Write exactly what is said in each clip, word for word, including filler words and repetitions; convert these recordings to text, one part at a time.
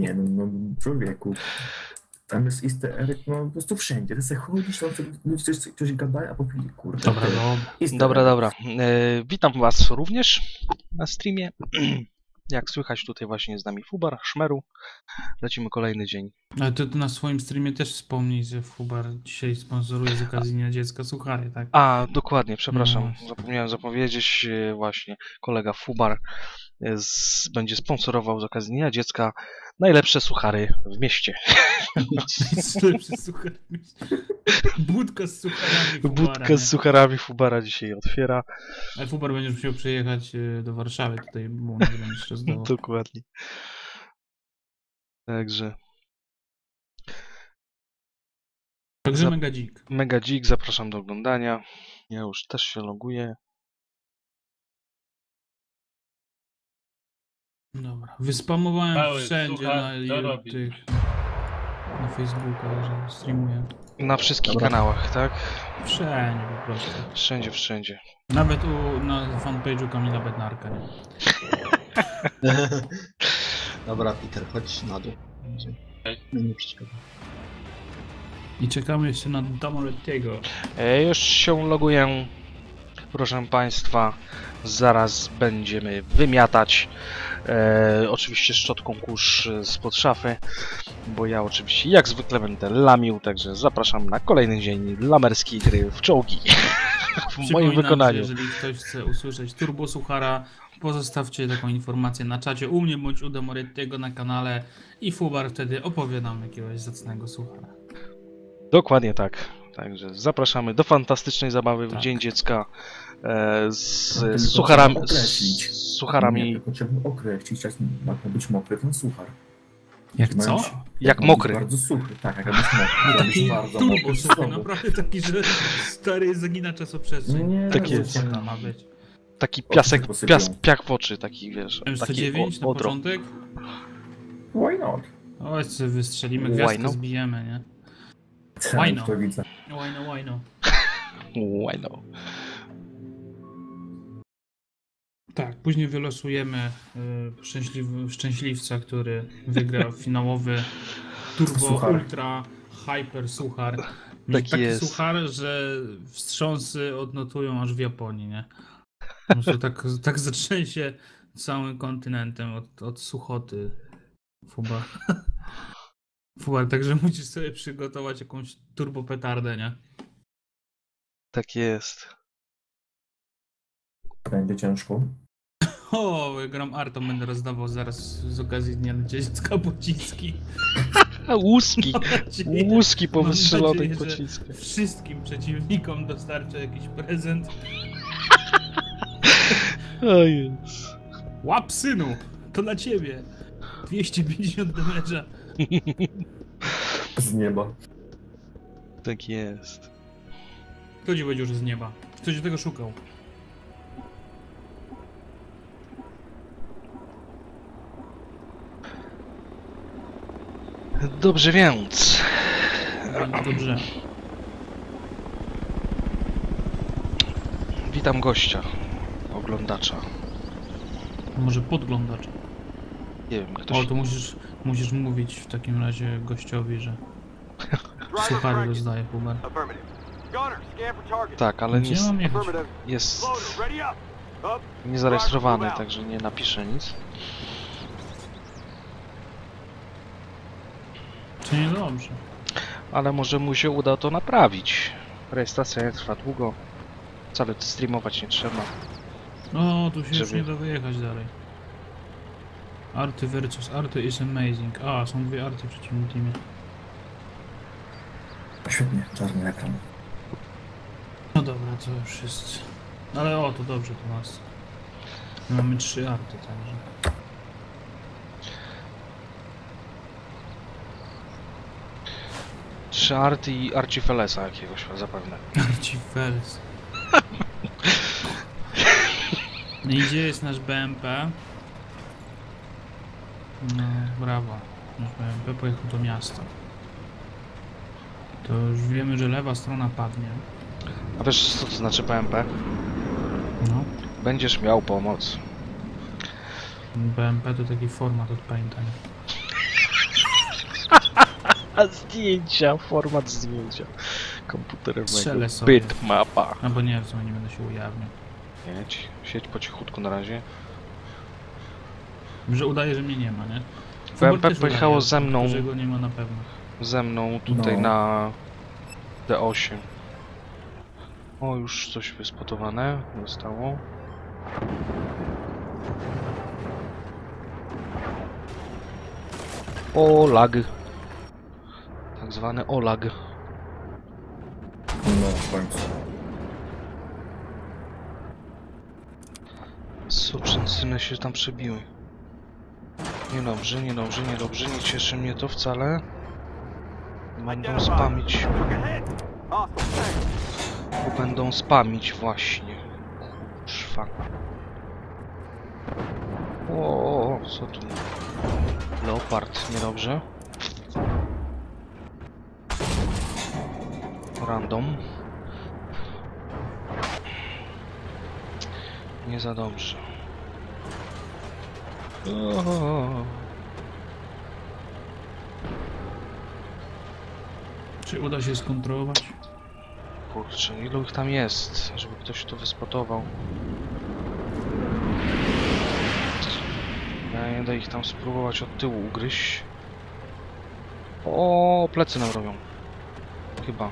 Nie no, no człowieku. Tam jest easter egg, no po prostu wszędzie. Ty sobie chodzisz, tam coś, coś, coś gadają, a po chwili, kurde. Dobra, no. Dobra, dobra. E, witam was również na streamie. Jak słychać, tutaj właśnie jest z nami Fubar, Szmeru. Lecimy kolejny dzień. Ale to na swoim streamie też wspomnij, że Fubar dzisiaj sponsoruje z okazji Dnia Dziecka suchary, tak? A, dokładnie, przepraszam. No. Zapomniałem zapowiedzieć e, właśnie. Kolega Fubar e, z, będzie sponsorował z okazji Dnia Dziecka najlepsze suchary w mieście. Najlepsze suchary. Budka z sucharami Fubara. Budka z sucharami Fubara dzisiaj otwiera. Ale Fubar będziesz musiał przyjechać do Warszawy tutaj, bo on będziesz rozdawał. Dokładnie. Także. Także Za... mega dzik. Mega dzik, zapraszam do oglądania. Ja już też się loguję. Dobra. Wyspamowałem Mały wszędzie suchar, na to tych, na Facebooka, że streamuję. Na wszystkich Dobra. kanałach, tak? Wszędzie po prostu. Wszędzie, wszędzie. Nawet u, na fanpage'u Kamila Bednarka, nie? Dobra, Peter, chodź na dół. No nie przeszkadza. I czekamy jeszcze na Damorettiego. E, już się loguję. Proszę Państwa, zaraz będziemy wymiatać. E, oczywiście szczotką kurz spod szafy, bo ja oczywiście jak zwykle będę lamił, także zapraszam na kolejny dzień lamerskiej gry w czołgi. W moim wykonaniu. Że jeżeli ktoś chce usłyszeć Turbo Suchara, pozostawcie taką informację na czacie u mnie bądź u Damorettiego na kanale i Fubar wtedy opowie nam jakiegoś zacnego suchara. Dokładnie tak. Także zapraszamy do fantastycznej zabawy Tak. w Dzień Dziecka e, z, No, z sucharami. określić. Z sucharami. Nie, tylko trzeba określić, jak ma być mokry ten suchar. Jak Mają co? się- Jak ma być mokry. Bardzo suchy, tak, jak ma być mokry. Ma być Taki bardzo turbo mokry. suchy, znowu. naprawdę taki, że stary zagina czasoprzestrzeń. Nie, Tak Bardzo jest. sucha ma być. Taki piasek, Oczy posypią. pias, piach w oczy, taki wiesz. M sto Taki dziewięć na odro. początek? Why not? O, sobie wystrzelimy, Why gwiazdkę no? zbijemy, nie? Why no? To widzę. Why no, why no. Why no? Tak, później wylosujemy y, szczęśliw, szczęśliwca, który wygra finałowy Turbo Suchar. Ultra Hyper Suchar. Tak Taki jest. suchar, że wstrząsy odnotują aż w Japonii, nie? Po prostu tak, tak zatrzęsie całym kontynentem od, od suchoty. Fubar. Fubar, także musisz sobie przygotować jakąś turbopetardę, nie? Tak jest. Będzie ciężko. O, ja gram Artą, będę rozdawał zaraz z okazji Dnia Dziecka pociski. A łuski. Mam nadzieję- Łuski po mam wystrzelonych nadzieję, że pociskach. Wszystkim przeciwnikom dostarczę jakiś prezent. O jest. Łap synu, to dla ciebie. dwieście pięćdziesiąt damage'a. Z nieba. Tak jest. Kto ci powiedział, że z nieba? Ktoś tego szukał. Dobrze więc. Dobrze. Witam gościa. Oglądacza. Może podglądacz. Nie wiem, ktoś... O, to musisz, musisz mówić w takim razie gościowi, że suchary rozdaje Fubar. Tak, ale nie Gdzie mam jechać? jest niezarejestrowany, także nie napiszę nic. Czy nie dobrze? Ale może mu się uda to naprawić. Rejestracja nie trwa długo. Wcale streamować nie trzeba. O, tu się już Żeby- nie da wyjechać dalej. Arty versus Arty is amazing. A, są dwie arty w przeciwnym teamie. Świetnie, czarny ekran. No dobra, to już jest... Ale o, to dobrze to nas. My mamy trzy arty, także... Trzy arty i Archifelesa jakiegoś zapewne. Arcifels. No i gdzie jest nasz B M P? No, brawo. Nasz B M P pojechał do miasta. To już wiemy, że lewa strona padnie. A wiesz co to znaczy P M P? No. Będziesz miał pomoc. B M P to taki format od pamiętania. Zdjęcia, format zdjęcia komputerowego. Strzelę sobie. Bitmapa. Albo nie, w sumie nie będę się ujawniał. Jedź, siedź po cichutku na razie. Że udaje, że mnie nie ma, nie? B M P też pojechało udaje, ze mną. Że go nie ma na pewno. Ze mną tutaj No. na D osiem. O, już coś wyspotowane zostało. O, lag. Tak zwany olag. No, w końcu. Suczynsyny się tam przebiły. Niedobrze, niedobrze, niedobrze. Nie cieszy mnie to wcale. Będą spamić. Bo będą spamić właśnie. Kurwa. O, co tu? Leopard, niedobrze. Random. Nie za dobrze. O. Czy uda się skontrolować? Kurczę, ilu ich tam jest, żeby ktoś to wyspotował. Ja nie da ich tam spróbować od tyłu ugryźć. O, plecy nam robią. Chyba.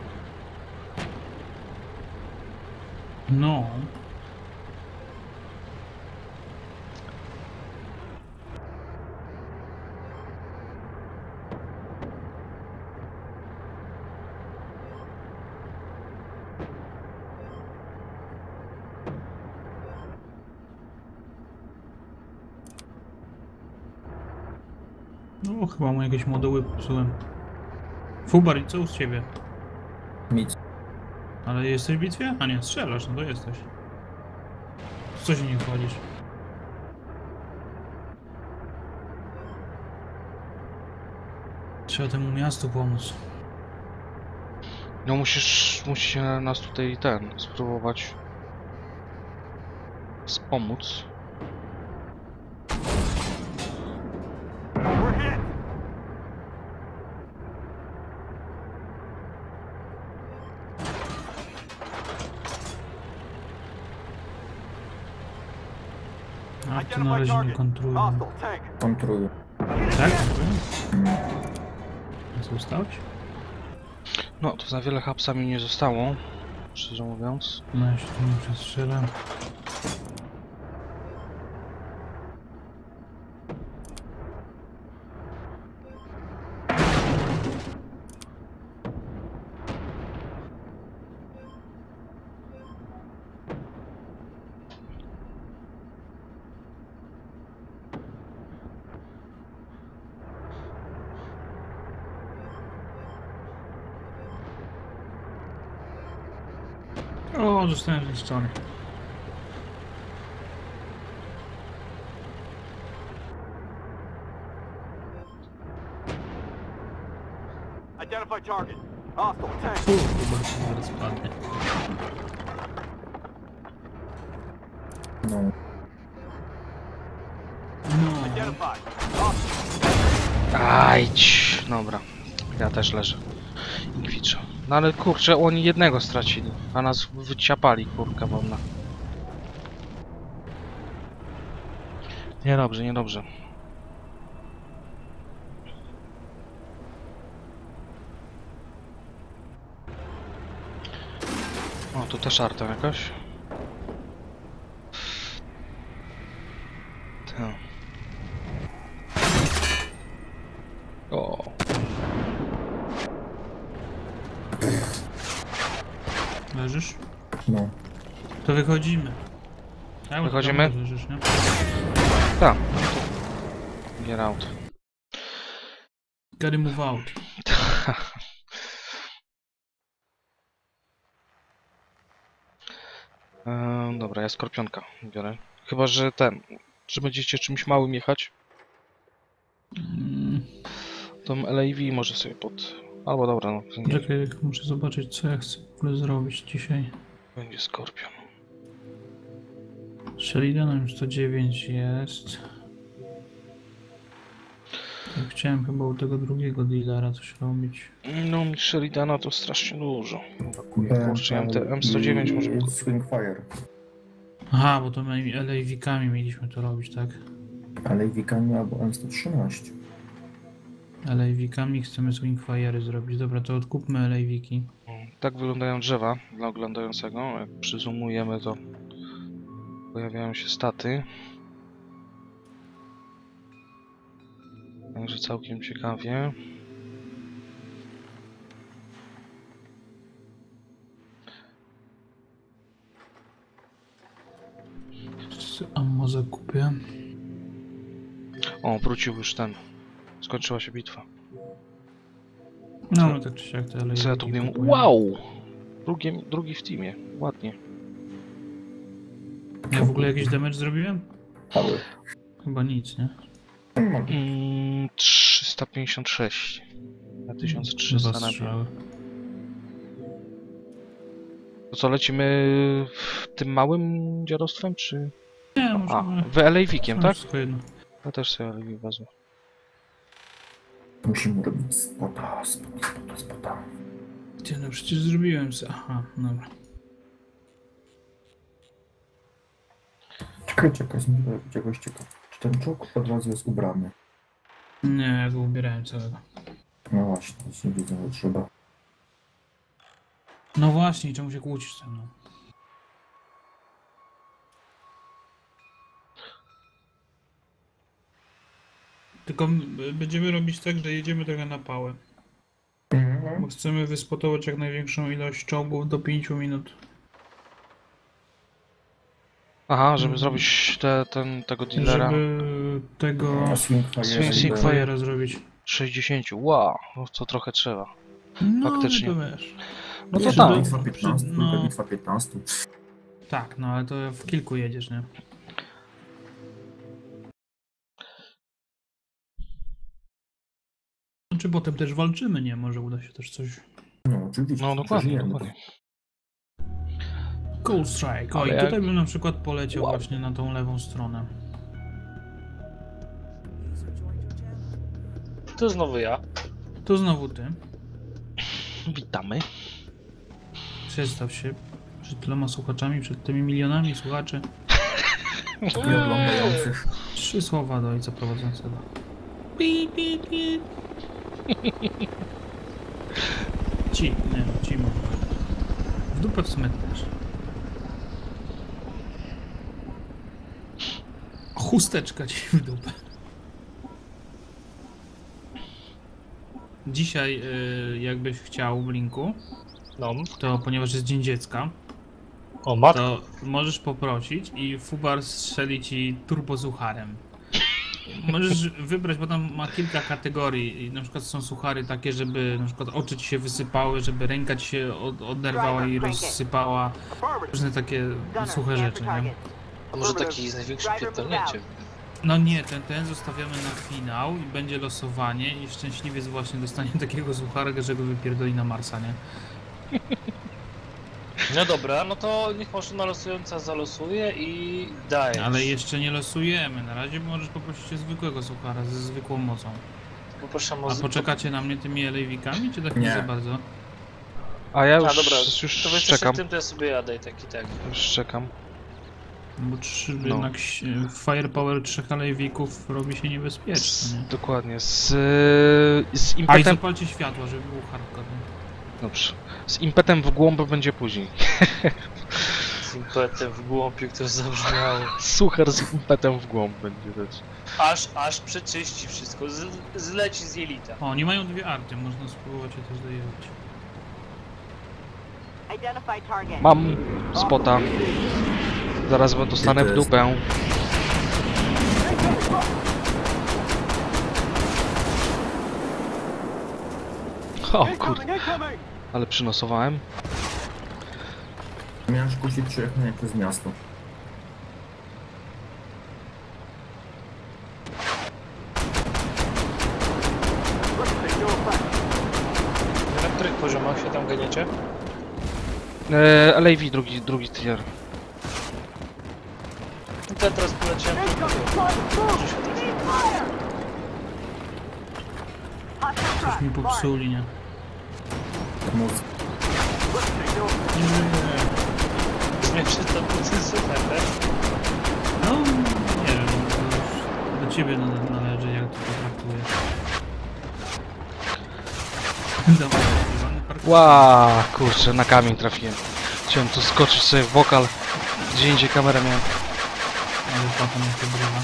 No. No, chyba mu jakieś moduły popsułem. Fubar, i co u ciebie? Nic. Ale jesteś w bitwie? A nie, strzelasz, no to jesteś. Co się nie wchodzisz? Trzeba temu miastu pomóc. No musisz, musi nas tutaj ten, spróbować wspomóc. A to na razie nie kontroluję. Kontroluję. Tak? A co ustałeś? No, to za wiele hapsami nie zostało, szczerze mówiąc. No ja się tu nie przestrzelam. O, zostałem zniszczony. Identify target. Hostile tank. Uuu, chyba to zaraz padnie. No. No, Identified. Hostile. Ajdź, dobra. Ja też leżę. I kwiczę. No ale kurczę, oni jednego stracili, a nas wyciapali, kurka wodna. Niedobrze, niedobrze. O, tu też arta jakaś. Tak. O. leżysz? No. To wychodzimy. Tak, bo Wychodzimy? tam leżysz, nie? Tak. Get out. Gotta move out. Eee, dobra, ja skorpionka biorę. Chyba, że ten... Że będziecie czymś małym jechać, Mm, to L A V może sobie pod... Albo dobra, no. Nie, czekaj, muszę zobaczyć, co ja chcę w ogóle zrobić dzisiaj. będzie skorpion. Sheridanem sto dziewięć jest. Ja chciałem chyba u tego drugiego dealera coś robić. No, mi Sheridana to strasznie dużo. B, Włączyłem te M sto dziewięć, i- może i kupić. Swingfire. Aha, bo to my L A V-kami mieliśmy to robić, tak? Ale Wikami albo M sto trzynaście. L A V-kami chcemy Swingfire'y zrobić. Dobra, to odkupmy L A V-ki. Tak wyglądają drzewa dla oglądającego. Jak przyzoomujemy, to pojawiają się staty. Także całkiem ciekawie. Ammo zakupię. O, wrócił już ten. Skończyła się bitwa. No, tak czy siak te L A V-ki Co ja tu wiem? kupuję. Wow! Drugi, drugi w teamie. Ładnie. Ja w ogóle jakiś damage zrobiłem? Cały. Chyba nic, nie? Mm, trzysta pięćdziesiąt sześć na tysiąc trzysta Dwa na strzały. To co, lecimy tym małym dziadostwem, czy... Nie, A, możemy... w L A V-kiem, tak? Wszystko jedno. Ja też sobie L A V wezmę. Musimy robić spota, spota, spota, spota. Ty, no przecież zrobiłem se. Aha, dobra. Czekaj, czekaj, zmienię czegoś ciekawe. Czy ten czołg od razu jest ubrany? Nie, ja go ubierałem całego. No właśnie, nic nie widzę, że trzeba. No właśnie, czemu się kłócisz ze mną? Tylko m- będziemy robić tak, że jedziemy trochę na pałę. Bo chcemy wyspotować jak największą ilość czołgów do pięciu minut. Aha, żeby Mm. zrobić te, ten, tego dealera. Żeby tego A Swingfire Swing- jest Swingfire. Swingfire'a zrobić. sześćdziesiąt. Wow, no to trochę trzeba. No, Faktycznie. ale to wiesz. No to Wiesz, tak. do- Bitwa piętnaście, no- bitwa piętnaście. Tak, no ale to w kilku jedziesz, nie? Czy potem też walczymy, nie? Może uda się też coś... No oczywiście. No dokładnie, przeżyjemy. dokładnie. Cold Strike. O, Ale i jak- tutaj bym na przykład poleciał Wow. właśnie na tą lewą stronę. To znowu ja. To znowu ty. Witamy. Przedstaw się przed tyloma słuchaczami, przed tymi milionami słuchaczy. I oglądających. Trzy słowa do ojca prowadzącego. Pi, pi, pi. Ci, nie no, ci mogą. W dupę w sumie też. Chusteczka ci w dupę. Dzisiaj, y, jakbyś chciał w linku, No. to ponieważ jest Dzień Dziecka, O, matko. to możesz poprosić i Fubar strzeli ci turbosucharem. Możesz wybrać, bo tam ma kilka kategorii. I na przykład są suchary takie, żeby na przykład oczy ci się wysypały, żeby ręka ci się od, oderwała i rozsypała. Różne takie suche rzeczy, nie? A może taki z największym pierdolnięciem? No nie, ten, ten zostawiamy na finał i będzie losowanie i szczęśliwiec właśnie dostanie takiego suchara, że go wypierdoli na Marsa, nie? No dobra, no to niech maszyna losująca zalosuje i daje. Ale jeszcze nie losujemy, na razie możesz poprosić o zwykłego suchara ze zwykłą mocą. Poproszę o A z- poczekacie na mnie tymi L A V-kami, czy tak nie Nie. za bardzo? A ja już, A dobra, już to wy jesteście czekam. w tym, to ja sobie jadę i tak i tak. Już czekam. Bo trzy, No. jednak si- firepower trzech L A V-ków robi się Z, niebezpieczny, nie? dokładnie. Z, z A i impetem... zapalcie światła, żeby był hardcore. Dobrze. Z impetem w głąb będzie później. Z impetem w głąb, jak to zabrzmiało. Suchar z impetem w głąb będzie też. Aż, aż przeczyści wszystko, z, zleci z jelita. O, nie mają dwie arty, można spróbować je też dojechać. Identify target. Mam spota. Zaraz wam dostanę w dupę. O kurde, ale przynosowałem. Miałem kusić przejechanie przez miasto. Na których poziomach się tam ganiecie? Eee, L A V, drugi, drugi tier. No to ja teraz poleciałem. Może się trafi. Coś mi popsuli, nie? Mózg. Nie, nie, nie. Brzmi przez to super, tak? No, nie wiem, to już do ciebie nale- należy, jak to potraktujesz. Dobra, Iwan, park- Ła, kurczę, na kamień trafiłem. Chciałem tu skoczyć sobie w wokal. Gdzie indziej kamerę miałem. Ale potem jak to brywa.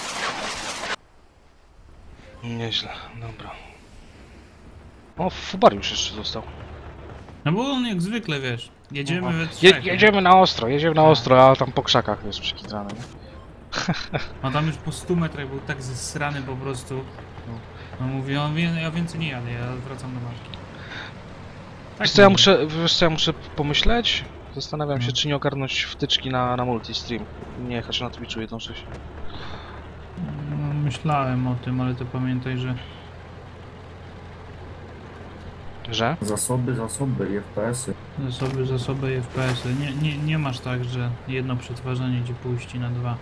Nieźle, dobra. O, Fubariusz jeszcze został. No bo on jak zwykle, wiesz, jedziemy Aha. we Je, trzech, nie? jedziemy na ostro, jedziemy na ostro, a tam po krzakach jest przykitrane, nie? A tam już po stu metrach był tak zesrany po prostu. No mówi, on wie, ja więcej nie jadę, ja wracam do marki. Tak Wiesz co, ja mówię. muszę, wiesz co, ja muszę pomyśleć? Zastanawiam się, No. czy nie ogarnąć wtyczki na, na multistream. Nie jechać na Twitchu jednocześnie. No, myślałem o tym, ale to pamiętaj, że Że? Zasoby, zasoby i F P S-y. zasoby, zasoby i F P S-y. Nie, nie, nie masz tak, że jedno przetwarzanie ci puści na dwa.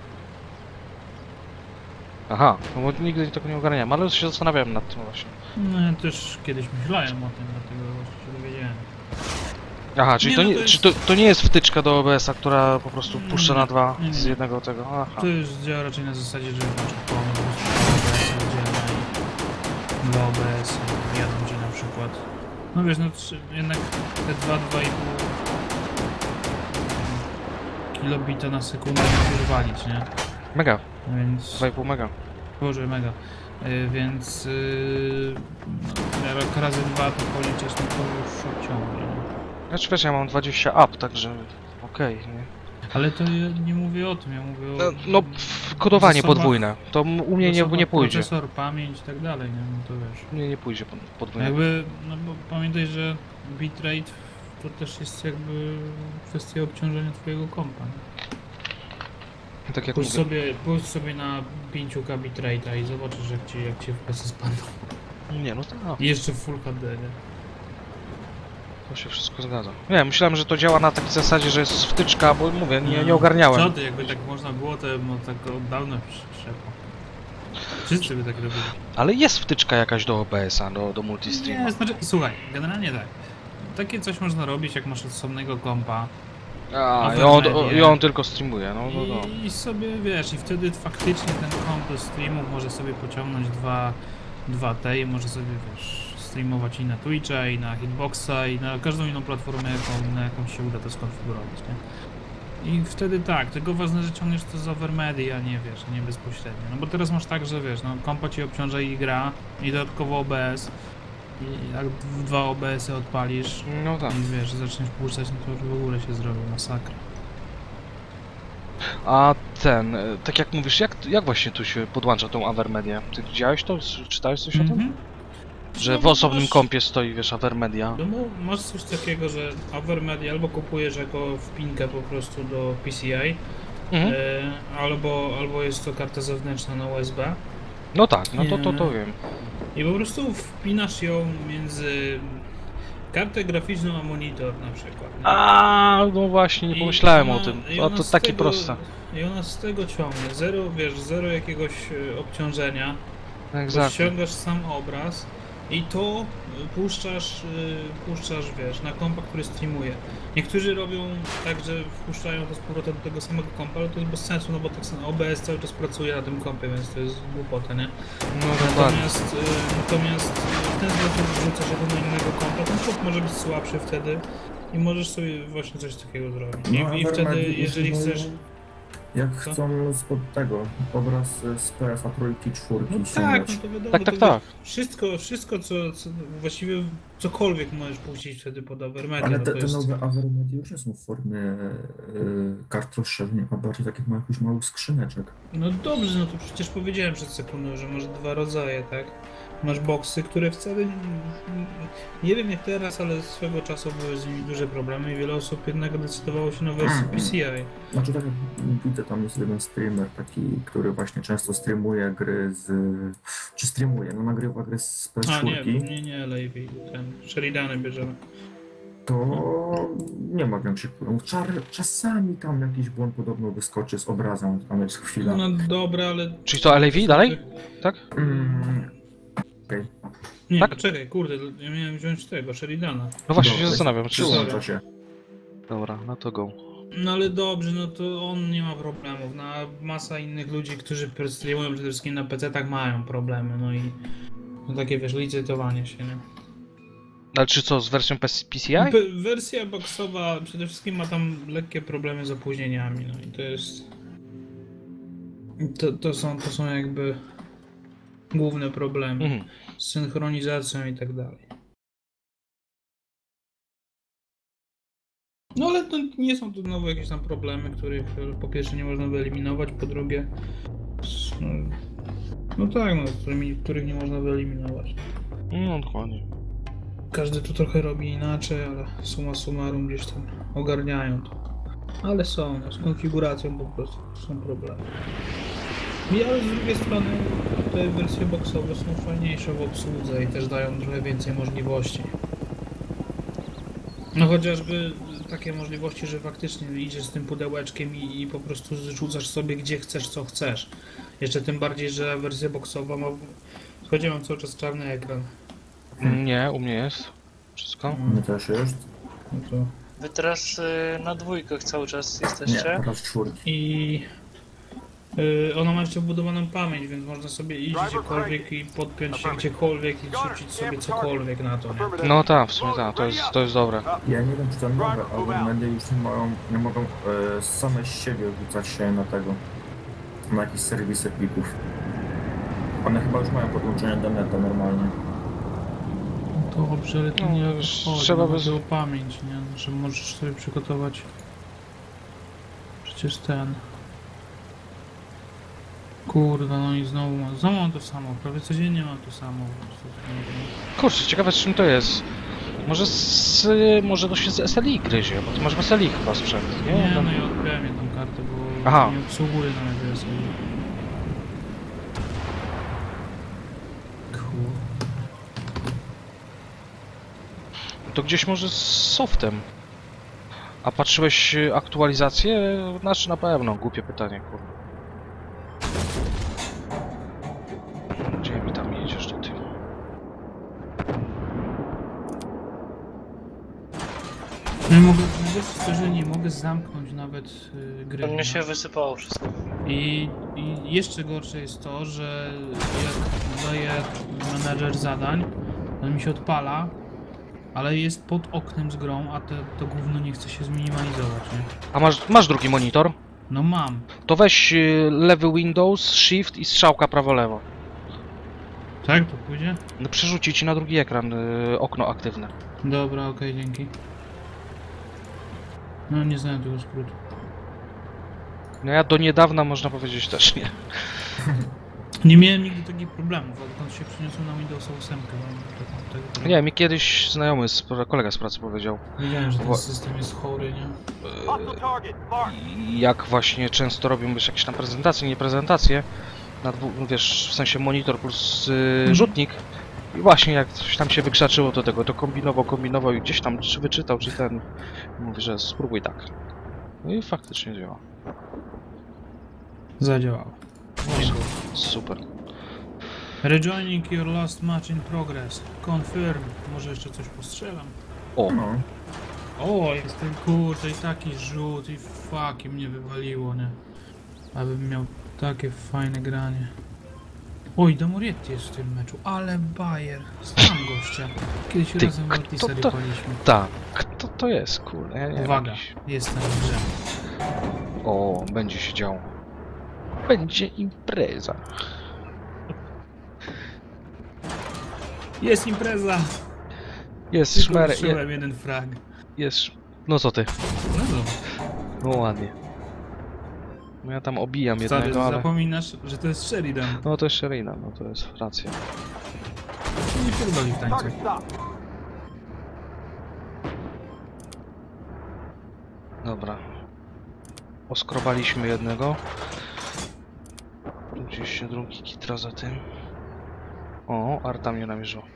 Aha, no bo nigdy tego nie ogarniałem, ale się zastanawiałem nad tym właśnie. No ja też kiedyś myślałem o tym, dlatego właśnie się dowiedziałem. Aha, czyli Nie, to, no nie, to jest- czy to, to nie jest wtyczka do O B S-a, która po prostu Nie, puszcza nie, na dwa nie, nie. z jednego tego. Aha. To już działa raczej na zasadzie, że masz pełno po prostu O B S-a oddzielne i dwa O B S-y jadą ci na przykład. No wiesz, no trzy, jednak te dwa, dwa i pół kilobita na sekundę musisz walić, nie? Mega, Więc... dwa i pół mega. Boże, mega. Y, więc... Yy, no, jak razy dwa to policzysz, no to już obciągnie. nie? Znaczy wiesz, ja mam dwadzieścia up, także okej, nie? Ale to ja nie mówię o tym, ja mówię o... No, no w- kodowanie zasobach- podwójne, to m- u mnie nie, zasobach nie pójdzie. Procesor, pamięć i tak dalej, nie? No to wiesz. U mnie nie pójdzie pod- podwójne. Jakby, no bo pamiętaj, że bitrate to też jest jakby kwestia obciążenia twojego kompa. nie? Tak jak Pójdź mówię. sobie, pójdź sobie na pięć K bitrate'a i zobaczysz jak ci, jak ci F P S spadną. Nie, no tak, I jeszcze w Full H D, nie? to się wszystko zgadza. Nie, myślałem, że to działa na takiej zasadzie, że jest wtyczka, bo mówię, nie, nie Co ogarniałem. ty, jakby tak można było, to bym tak od dawna przeszepał. Wszyscy by tak robili. Ale jest wtyczka jakaś do O B S-a, do, do multistreama. Nie, znaczy, słuchaj, generalnie tak. Takie coś można robić, jak masz osobnego kompa. A, i Overmedia. on, i on tylko streamuje, no, no, no. I, I sobie wiesz, i wtedy faktycznie ten komp do streamów może sobie pociągnąć dwa, dwa T i może sobie wiesz, streamować i na Twitcha, i na Hitboxa, i na każdą inną platformę, jaką, na jaką się uda to skonfigurować, nie? I wtedy tak, tylko ważne, że ciągniesz to z Overmedia, a nie wiesz, a nie bezpośrednio. No bo teraz masz tak, że wiesz, no kompa ci obciąża i gra, i dodatkowo O B S. I jak w- dwa O B S-y odpalisz No tak. i wiesz, zaczniesz puszczać, no to już w ogóle się zrobi masakra. A ten, e, tak jak mówisz, jak, jak właśnie tu się podłącza tą Avermedię? Ty widziałeś to? S- Czytałeś coś o tym? Mhm. Że w No, osobnym masz- kompie stoi, wiesz, Avermedia. No bo masz coś takiego, że Overmedia albo kupujesz jako wpinkę po prostu do P C I, Mhm. e, albo, albo jest to karta zewnętrzna na U S B No tak, no to, to, to Nie. wiem. i po prostu wpinasz ją między kartę graficzną a monitor na przykład. nie? A, no właśnie, nie I pomyślałem ona- o tym. i A ona to z takie tego- proste. I ona z tego ciągnie, zero, wiesz, zero jakiegoś e, obciążenia. Egzakt. Ściągasz sam obraz i to y, puszczasz, y, puszczasz, wiesz, na kompa, który streamuje. Niektórzy robią tak, że wpuszczają to z powrotem do tego samego kompa, ale to jest bez sensu, no bo tak samo O B S cały czas pracuje na tym kompie, więc to jest głupota, nie? No dokładnie. Natomiast, y, natomiast y, w ten sposób wrzucasz go do innego kompa, ten komp może być słabszy wtedy i możesz sobie właśnie coś takiego zrobić. I, No, i a wtedy, Vermedia jeżeli używają- chcesz... Jak Co? chcą spod tego obraz z P S A trójki, czwórki No ściągać. tak, no to wiadomo, Tak, tak, to tak. Wszystko, wszystko co, co właściwie cokolwiek możesz puścić wtedy pod Overmedia, Ale no te, to te jest... nowe Avermedia już nie są w formie y, kart rozszerzenia, a bardziej takich małych, już małych skrzyneczek. No dobrze, no to przecież powiedziałem przed sekundą, że masz dwa rodzaje, tak? Masz boksy, które wcale... Nie, nie wiem jak teraz, ale swego czasu były z nimi duże problemy i wiele osób jednak decydowało się na wersję P C I. Znaczy tak jak widzę, tam jest jeden streamer taki, który właśnie często streamuje gry z... czy streamuje, no nagrywa gry z P S A nie, cztery, nie, nie, Levi, ten Sheridany bierzemy. to nie ma większych problemów. Czar, czasami tam jakiś błąd podobno wyskoczy z obrazem, tam jest chwila. No dobra, ale... Czyli to L A V dalej? Tak? Mm, Okej. Nie, Tak? poczekaj, kurde, ja miałem wziąć tego, Sheridana. No właśnie się Dobra, zastanawiam, czy... Przyłącza się. Dobra, no to go. No ale dobrze, no to on nie ma problemów. No, a masa innych ludzi, którzy streamują przede wszystkim na P C, tak mają problemy, no i no takie wiesz, licytowanie się, nie? Ale czy co, z wersją P C I? P wersja boxowa przede wszystkim ma tam lekkie problemy z opóźnieniami, no i to jest... To, to, są, to są jakby główne problemy Mhm. z synchronizacją i tak dalej. No ale to nie są to znowu jakieś tam problemy, których po pierwsze nie można wyeliminować, po drugie... No, no tak, no, z którymi, których nie można wyeliminować. No dokładnie. Każdy to trochę robi inaczej, ale summa summarum gdzieś tam ogarniają to. Ale są, no, z konfiguracją po prostu są problemy. I ale z drugiej strony te wersje boxowe są fajniejsze w obsłudze i też dają trochę więcej możliwości. No chociażby takie możliwości, że faktycznie idziesz z tym pudełeczkiem i, i po prostu rzucasz sobie gdzie chcesz, co chcesz. Jeszcze tym bardziej, że wersja boxowa ma... Słuchajcie, mam cały czas czarny ekran. Nie, u mnie jest. Wszystko. My też jest. No to... Wy teraz y, na dwójkach cały czas Nie, jesteście? teraz czwórki. I yy, ona ma jeszcze wbudowaną pamięć, więc można sobie iść gdziekolwiek i podpiąć się gdziekolwiek i rzucić sobie cokolwiek na to, nie? No tak, w sumie tak, to jest, to jest dobre. Ja nie wiem czy to nowe, ale media już nie mogą, nie mogą e, same z siebie rzucać się na tego, na jakieś serwisy plików. One chyba już mają podłączenie do neta normalnie. Dobrze, ale to No, nie już chodzi, trzeba chodzi bez- o pamięć, nie? Że możesz sobie przygotować przecież ten... Kurde, no i znowu mam, znowu mam to samo, prawie codziennie mam to samo. po prostu. Kurczę, ciekawe z czym to jest. Może z... może to się z S L I gryzie, bo ty masz w S L I chyba sprzęt, nie? Nie, Tam- no ja odbieram jedną kartę, bo Aha. nie obsługuję nawet S L I. Cool. To gdzieś może z softem. A patrzyłeś y, aktualizację? Znaczy na pewno, głupie pytanie, kurde. Gdzie mi tam jedziesz do tyłu? No i mogę, wiesz, szczerze nie mogę zamknąć nawet y, gry. To mnie nie? się wysypało wszystko. I, I jeszcze gorsze jest to, że jak daję menedżer zadań, on mi się odpala, ale jest pod oknem z grą, a te, to gówno nie chce się zminimalizować, nie? A masz, masz drugi monitor? No mam. To weź y, lewy Windows, Shift i strzałka prawo-lewo. Tak, to pójdzie? No, przerzuci ci na drugi ekran y, okno aktywne. Dobra, okej, dzięki. No nie znałem tego skrótu. No ja do niedawna można powiedzieć też nie. Nie miałem nigdy takich problemów, odkąd się przeniosłem na Windowsa osiem. No, tak, tak, Nie, mi kiedyś znajomy, z, kolega z pracy powiedział, Wiedziałem, że ten Wo- system jest chory, nie? Hostile target, mark. jak właśnie często robią wiesz, jakieś tam prezentacje, nie prezentacje, na dwu, wiesz, w sensie monitor plus y, rzutnik. I właśnie jak coś tam się wykrzaczyło do tego, to kombinował, kombinował i gdzieś tam czy wyczytał, czy ten. Mówi, że spróbuj tak. No i faktycznie działa. Zadziałało. Super. Rejoining your last match in progress. Confirm. Może jeszcze coś postrzelam. O, No, O, jest ten kurczę i taki rzut i fuck, i mnie wywaliło, nie? Abym miał takie fajne granie. Oj, Damorietti jest w tym meczu, ale Bayer. Znam gościa. Kiedyś Ty, razem w kto Altisery to- paliśmy. tak. Kto to jest, kurde? Ja nie wiem, Uwaga, jakiś- jestem w grze. O, będzie się działo. Będzie impreza. Jest impreza! Jest Tylko szmer, je, wyszyłem jeden frag. jest... sz- No co ty? No dobra. No ładnie. No ja tam obijam Stary, jednego, ale... zapominasz, że to jest Sheridan. No to jest Sherina, no to jest racja. Nie pierdoli w tańcu. Target stop. Dobra. Oskrobaliśmy jednego. Tu gdzieś się drugi kitra za tym. O, Arta mnie namierzyła.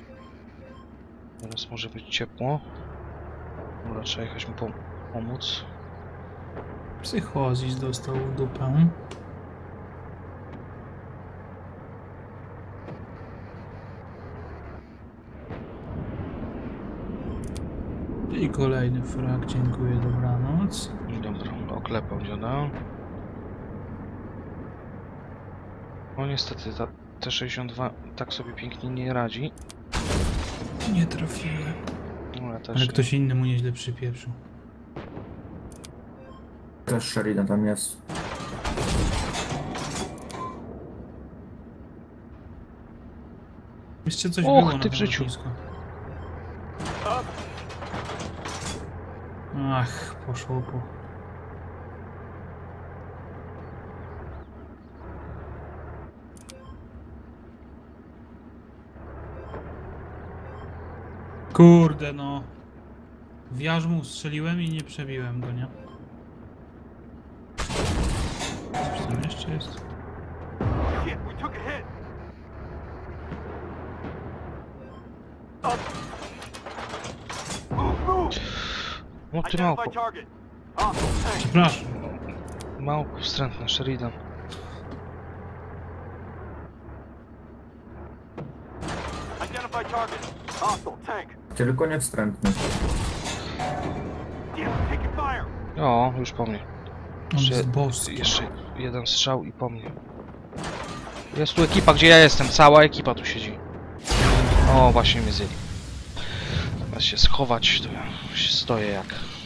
Teraz może być ciepło. Dobra, trzeba jechać mu pom pomóc. Psychozis dostał w dupę. I kolejny frag, dziękuję, dobranoc. Dobra, oklepał dziada. No niestety, ta T sześćdziesiąt dwa tak sobie pięknie nie radzi. Nie trafiłem. No ja też Ale nie. ktoś inny mu nieźle przypieprzył. Też Sheridan tam jest. Jeszcze coś Och, było na ty tym w życiu. lotnisku. Ach, poszło po... Kurde no. W jarzmu strzeliłem i nie przebiłem go, nie? Coś tam jeszcze jest? Shit, we took a hit. Up. Move, move. No ty Identify małpo, target. Hostile tank. Przepraszam. małpo wstrętny, Sheridan. Identify target. Hostile tank. Tylko nie wstrętny. Damn, taking fire. O, już po mnie. On Jeszcze, jest boski. jeszcze jeden strzał i po mnie. Jest tu ekipa, gdzie ja jestem. Cała ekipa tu siedzi. O, właśnie mnie zjęli. Teraz się schować, to ja się stoję jak...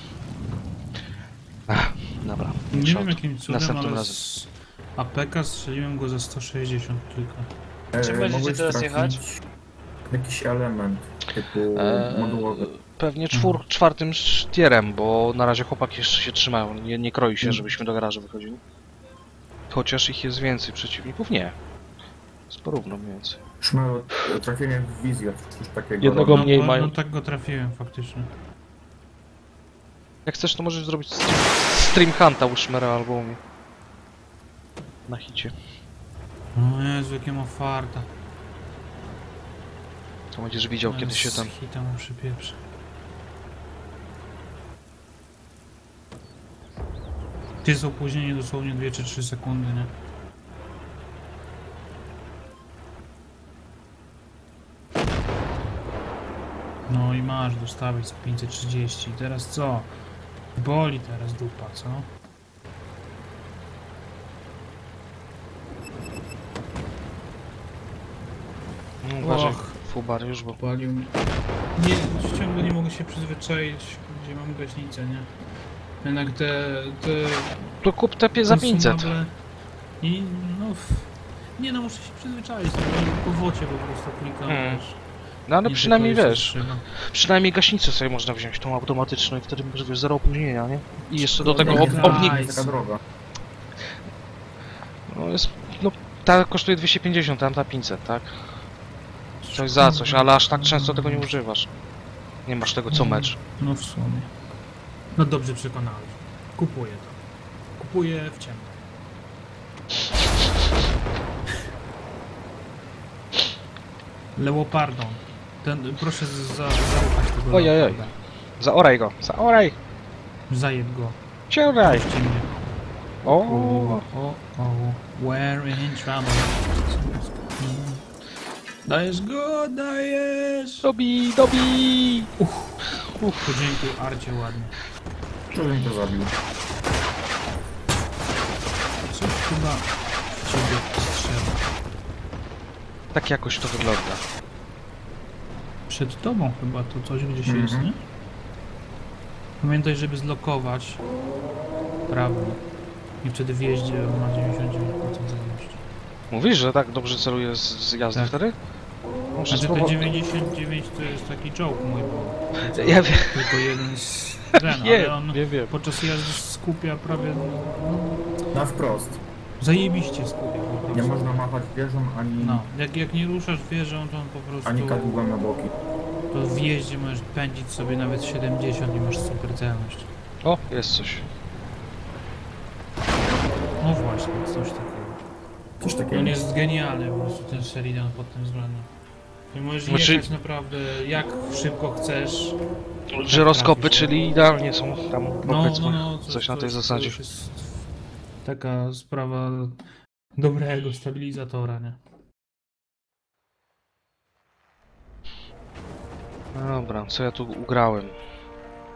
Ach, dobra. Nie Shot. wiem jakim cudem, Następnym ale razem. z A P K strzeliłem go za sto sześćdziesiąt kilka. Czy E, będziecie mogłeś teraz trafić jechać? Jakiś element typu Eee, modułowy. Pewnie czwór, czwartym sztierem, bo na razie chłopaki jeszcze się trzymają. Nie, nie kroi się, Mm. żebyśmy do garażu wychodzili. Chociaż ich jest więcej, przeciwników nie. Jest porówno mniej więcej. Szmero, trafienie w wizję, coś takiego. Jednego robią. mniej no, mają. No tak go trafiłem faktycznie. Jak chcesz, to możesz zrobić stream, stream hunta u Szmera albo u mnie. Na hicie. O Jezu, jakie ma farta. To będziesz widział, kiedy się tam... Hita mu przypieprzy. Jest opóźnienie dosłownie dwie czy trzy sekundy, nie? No i masz dostawić za pięćset trzydzieści. Teraz co? Boli teraz dupa, co? No, uważaj, Och. Fubar już, bo... Palił mnie. Nie, ciągle nie mogę się przyzwyczaić, gdzie mam gaśnicę, nie? Jednak te... te To kup te pie za pięćset. konsumable I no... f- Nie no, muszę się przyzwyczaić, no, po wocie po prostu klikam, Hmm. wiesz. No ale I przynajmniej tylko wiesz, jeszcze strzela. przynajmniej gaśnicę sobie można wziąć, tą automatyczną i wtedy masz wiesz, zero opóźnienia, nie? I jeszcze do tego nie ob, daj. obnik... Nie jest taka droga. No jest... no... Ta kosztuje dwieście pięćdziesiąt, tamta pięćset, tak? Coś za coś, ale aż tak często tego nie używasz. Nie masz tego co mecz. No w sumie. No dobrze przekonałeś. Kupuję to. Kupuję w ciemno. Leopardon. Ten, proszę z- za, zaruchać tego Ojej, oj. leoparda. Zaoraj go, zaoraj! Zajeb go. Ciągnaj! Puśćcie mnie. O, O, o, o. We're in trouble. Dajesz go, dajesz! Dobi, dobi! Podziękuj Arcie ładnie. Człowiek to zabił. Coś chyba w ciebie strzela. Tak jakoś to wygląda. Przed tobą chyba to coś gdzieś Mhm. jest, nie? Pamiętaj, żeby zlokować prawo. I wtedy w jeździe ma dziewięćdziesiąt dziewięć procent zajętości. Mówisz, że tak dobrze celuje z, z jazdy Tak. wtedy? Muszę Znaczy te spróbować. dziewięćdziesiąt dziewięć to jest taki czołg mój, bo to Ja wiem, tylko jeden z ten, ale wiem, on wiem, wiem. podczas jazdy skupia prawie, no, Na wprost. zajebiście skupia po prostu. Nie można machać wieżą ani, No, jak, jak nie ruszasz wieżą, to on po prostu, ani kadłubem na boki. to w jeździe możesz pędzić sobie nawet siedemdziesiąt i masz super celność. O, jest coś. No właśnie, coś takiego. Coś I takiego. on jest genialny po prostu ten Sheridan pod tym względem. I możesz Znaczy- jechać naprawdę jak szybko chcesz. Żyroskopy, trafisz, nie? czyli idealnie są tam, No, powiedzmy, no, no, coś na tej to zasadzie. już jest taka sprawa dobrego stabilizatora, nie? Dobra, co ja tu ugrałem?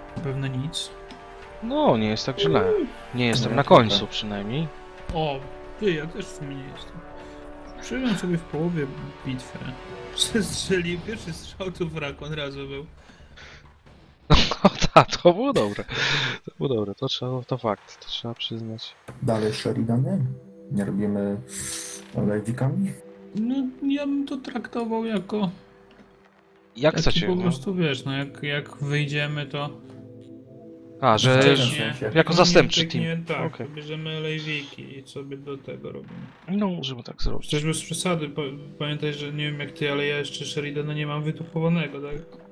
Pewno nic. No, nie jest tak źle. Nie jestem Nie, na tylko. końcu przynajmniej. O, ty, ja też w sumie nie jestem. Przyjąłem sobie w połowie bitwę. Przestrzelił pierwszy strzał, to wrak od razu był. No tak, to było dobre. To było dobre, to trzeba, to fakt, to trzeba przyznać. Dalej Sheridany? Nie robimy lejwikami? No, ja bym to traktował jako... Jak taki chcecie, po no? prostu, wiesz, no jak, jak wyjdziemy, to... A, że Wcześniej. sensie. jako no, zastępczy nie, tak, team. nie, tak, Okej. bierzemy lejwiki i sobie do tego robimy. No, możemy tak zrobić. Przecież bez przesady, pa- pamiętaj, że nie wiem jak ty, ale ja jeszcze Sheridana nie mam wytupowanego, tak?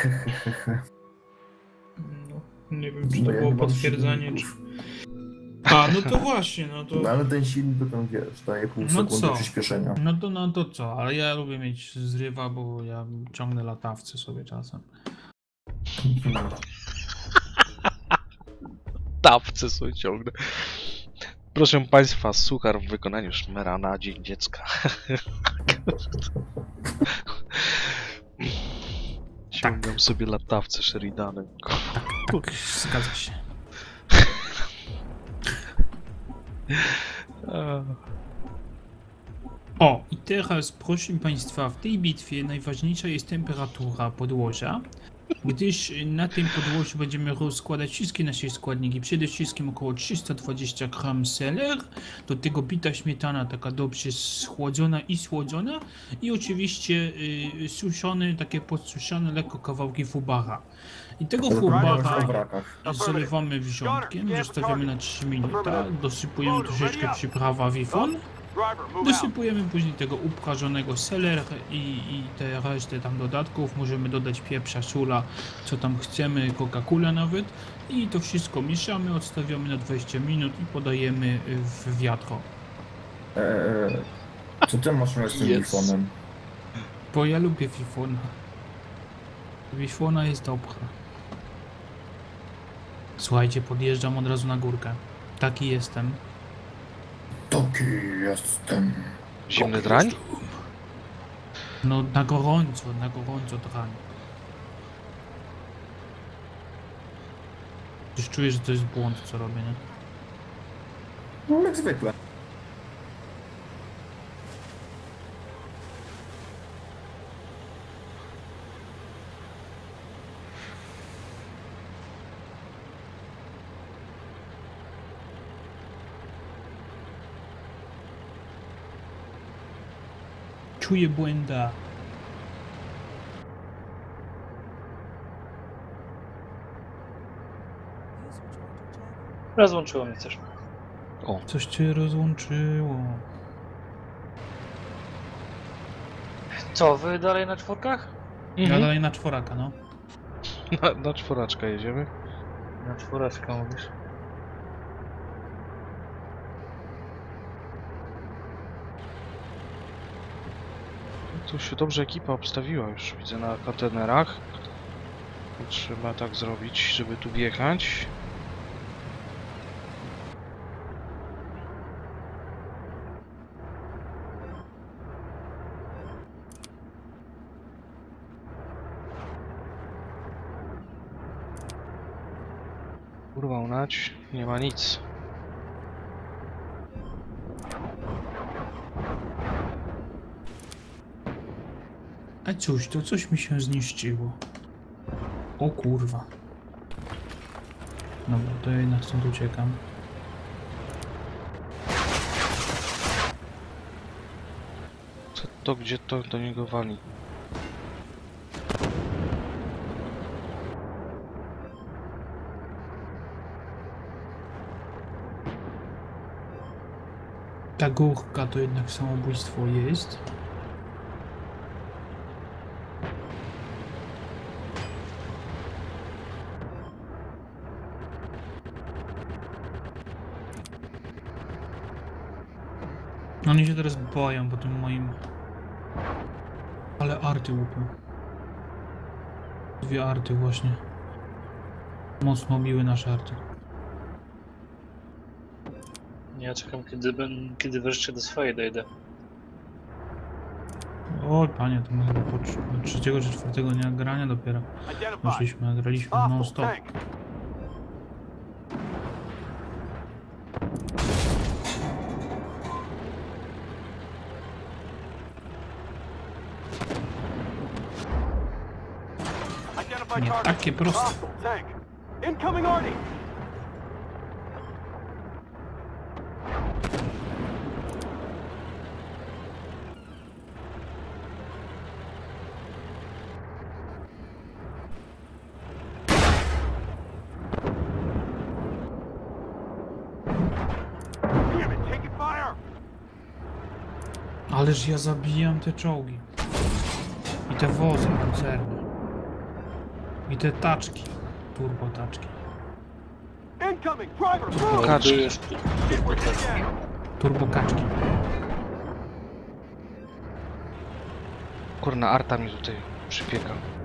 No, nie wiem, czy to No ja było nie mam potwierdzenie, czy... silników. A, no to właśnie, no to... No ale ten silnik to tam wiesz, daje pół No sekundy co? przyspieszenia. No to, no to co, ale ja lubię mieć zrywa, bo ja ciągnę latawce sobie czasem. Dawce sobie ciągnę. Proszę Państwa, suchar w wykonaniu Szmera na Dzień Dziecka. Ciągam sobie latawce Sheridanem. Tak, zgadza się. O, i teraz proszę Państwa, w tej bitwie najważniejsza jest temperatura podłoża, gdyż na tym podłożu będziemy rozkładać wszystkie nasze składniki, przede wszystkim około trzysta dwadzieścia gram seler, do tego bita śmietana, taka dobrze schłodzona i słodzona i oczywiście y, suszone, takie podsuszone lekko kawałki fubara. I tego Ale to było w fubara wrakach. zalewamy wrzątkiem, zostawiamy na trzy minuty, dosypujemy troszeczkę przyprawa wifon. Driver, move out. Dosypujemy później tego uprażonego seler i, i te resztę tam dodatków. Możemy dodać pieprza, sula, co tam chcemy, Coca-Cola nawet. I to wszystko mieszamy, odstawiamy na dwadzieścia minut i podajemy w wiatro. Eee, co ty masz z tym Yes. iPhone'em? Bo ja lubię wifona. Wifona jest dobra. Słuchajcie, podjeżdżam od razu na górkę. Taki jestem. Taki jestem. Zimny drań? No na gorąco, na gorąco drań. Już czuję, że to jest błąd, co robię, nie? No jak zwykle. Czuję błęda. Rozłączyło mnie coś. Coś cię rozłączyło. Co, wy dalej na czwórkach? Ja Mhm. dalej na czworaka, no. Na, na czworaczka jedziemy. Na czwóreczkę mówisz. Tu się dobrze ekipa obstawiła już, widzę na kontenerach. Trzeba tak zrobić, żeby tu wjechać. Kurwa, unać, nie ma nic. A cóż, to coś mi się zniszczyło. O kurwa. Dobra, to ja jednak stąd uciekam. Co to, gdzie to do niego wali? Ta górka to jednak samobójstwo jest. Oni się teraz boją po tym moim... Ale arty łupią. Dwie arty właśnie. Mocno biły nasze arty. Ja czekam, kiedy, ben- kiedy wreszcie do swojej dojdę. O panie, to my chyba po trz- trzeciego czy czwartego dnia grania dopiero Identified. weszliśmy, a graliśmy non Hostile stop. tank. Identified Nie target. takie proste. Hostile tank. Incoming Arnie. Damn it, taking fire. Ależ ja zabijam te czołgi. I te wozy pancerne. I te taczki. Turbo taczki. Incoming driver. Move. Kaczki. Lądujesz tu. Hit with it again. Turbo kaczki. Kurna, Arta mi tutaj przypieka.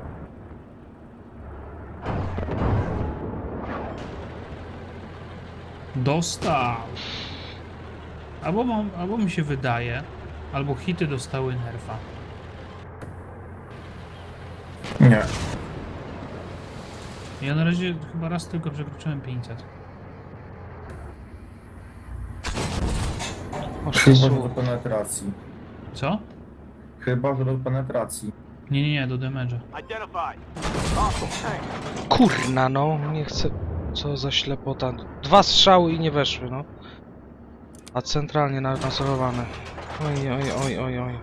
Dostał. Albo, mam, albo mi się wydaje, albo hity dostały nerfa. Nie. Ja na razie chyba raz tylko przekroczyłem pięćset. O, Chyba, że do Jezu. penetracji. Co? Chyba, że do penetracji. Nie, nie, nie, do damage'a. Identified. Hostile tank. Kurna, no, nie chcę. Co za ślepota. Dwa strzały i nie weszły, no. A centralnie nawet nacelowane. Oj, oj, oj, oj, oj.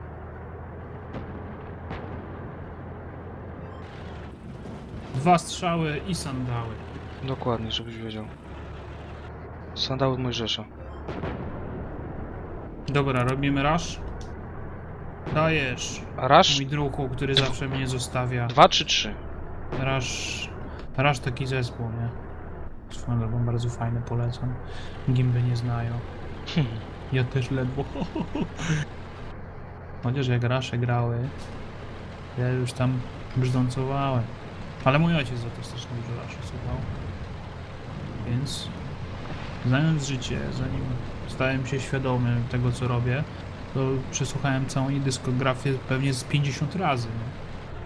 Dwa strzały i sandały. Dokładnie, żebyś wiedział. Sandały Mojżesza. Dobra, robimy rush. Dajesz. A rasz? Mój druhu, który zawsze mnie zostawia. Dwa czy trzy? Rush. Rush taki zespół, nie? Swoją drogą bardzo fajny, polecam. Gimby nie znają. Ja też ledwo. Chociaż jak Rusze grały, ja już tam brzdącowałem. Ale mój ojciec za to strasznie dużo Rusze słuchał. Więc znając życie, zanim stałem się świadomy tego, co robię, to przesłuchałem całą jej dyskografię pewnie z pięćdziesiąt razy. Nie?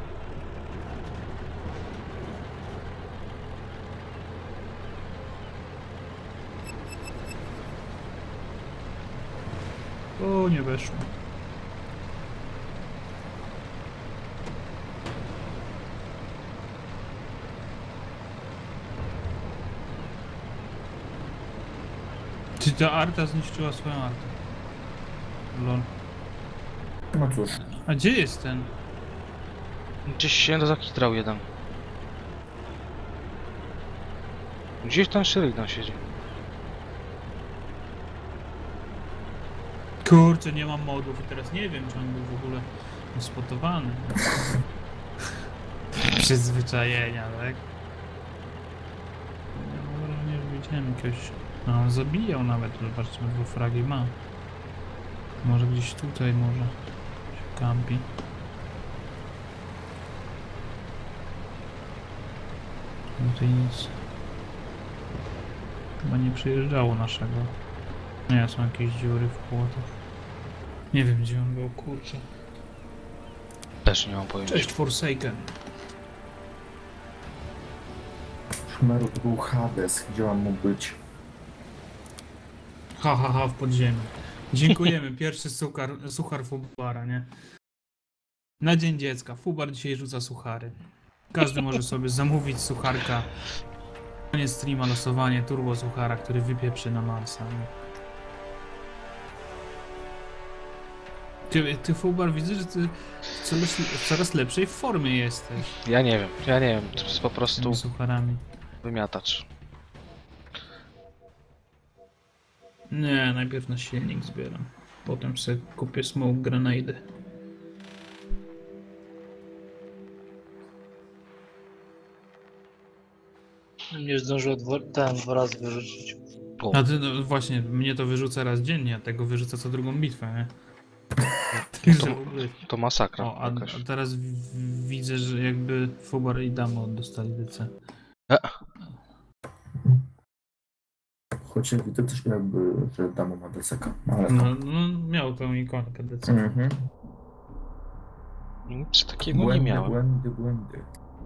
O, nie weszło. Czy ta Arta zniszczyła swoją Artę? Lol. No cóż. A gdzie jest ten? Gdzieś się zakitrał jeden. Gdzieś tam Sheridan siedzi. Kurczę, nie mam modów i teraz nie wiem, czy on był w ogóle spotowany. Przyzwyczajenia, tak? Ja może nie widziałem jakiegoś... No, on zabijał nawet, zobaczmy, bo fragi ma. Może gdzieś tutaj może się kampi. No tutaj nic. Chyba nie przyjeżdżało naszego. Nie, są jakieś dziury w płotach. Nie wiem, gdzie on był, kurczę. Też nie mam pojęcia. Cześć, Forsaken. Szmeru to był Hades. Gdzie on mógł być? Ha, ha, ha, w podziemiu. Dziękujemy, pierwszy suchar, suchar Fubara, nie? Na Dzień Dziecka. Fubar dzisiaj rzuca suchary. Każdy może sobie zamówić sucharka. Koniec streama, losowanie turbo suchara, który wypieprzy na Marsa. Nie? Ty, ty Fubar, widzę, że ty w coraz, w coraz lepszej formie jesteś. Ja nie wiem, ja nie wiem. To jest po Z prostu tymi sucharami. wymiatacz. Nie, najpierw na silnik zbieram. Potem sobie kupię smoke grenade. Nie zdążył dwa, ten dwa razy wyrzucić. O, A ty, no właśnie, mnie to wyrzuca raz dziennie, a tego wyrzuca co drugą bitwę, nie? Także w ogóle... to masakra O, a, jakaś. a teraz w, widzę, że jakby Fubar i Damo dostali D C. E, Choć ja widzę też jakby, że Damo ma D C K. Ale No, no miał tą ikonkę D C. Mhm. Nic takiego nie Błędy, miałem. błędy, błędy.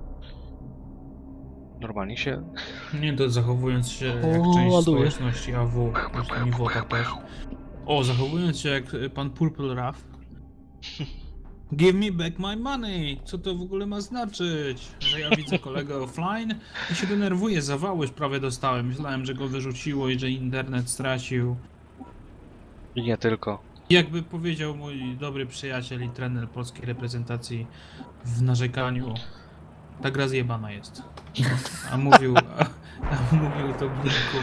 Normalnie się... Nie, to zachowując się jak O, część ładuje. społeczności A W, zresztą i WOTA też. O, zachowując się jak y, pan Purple Ruff. Give me back my money! Co to w ogóle ma znaczyć? Że ja widzę kolegę offline i się denerwuję, zawały już prawie dostałem. Myślałem, że go wyrzuciło i że internet stracił. I nie tylko. Jakby powiedział mój dobry przyjaciel i trener polskiej reprezentacji w narzekaniu, ta gra zjebana jest. A mówił, a, a mówił to Blinku.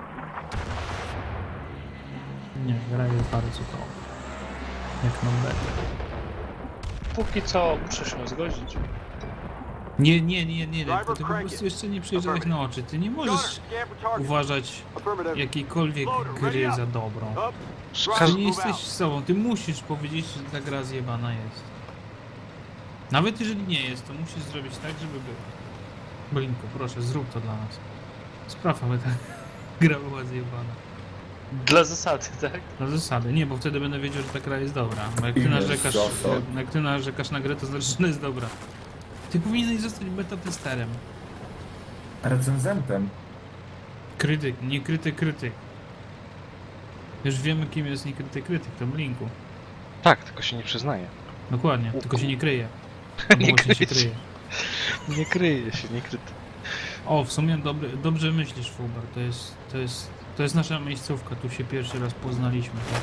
Nie, gra jest bardzo to. Jak nam będzie. Póki co muszę się zgodzić. Nie, nie, nie, nie, Driver, to ty po crank prostu it. jeszcze nie przyjrzałeś na oczy. Ty nie możesz Scan for target. uważać Affirmative. jakiejkolwiek gry za dobrą. Up. Ty Driver, nie move jesteś out. sobą, ty musisz powiedzieć, że ta gra zjebana jest. Nawet jeżeli nie jest, to musisz zrobić tak, żeby była. Blinku, proszę, zrób to dla nas. Spraw, aby ta gra była zjebana. Dla zasady, tak? Na zasady, nie, bo wtedy będę wiedział, że ta gra jest dobra. Bo jak ty Ile narzekasz, zasad? jak ty narzekasz na grę, to znaczy, że ona jest dobra. Ty powinieneś zostać beta testerem. Recenzentem. Krytyk, nie krytyk, krytyk. Już wiemy, kim jest niekryty krytyk, to Blinku. Tak, tylko się nie przyznaje. Dokładnie, tylko się nie kryje. Albo Nie właśnie się kryje się. kryje. Nie kryje się, nie kryty. O, w sumie dobry, dobrze myślisz, Fubar. To jest, to jest, to jest nasza miejscówka. Tu się pierwszy raz poznaliśmy, tak?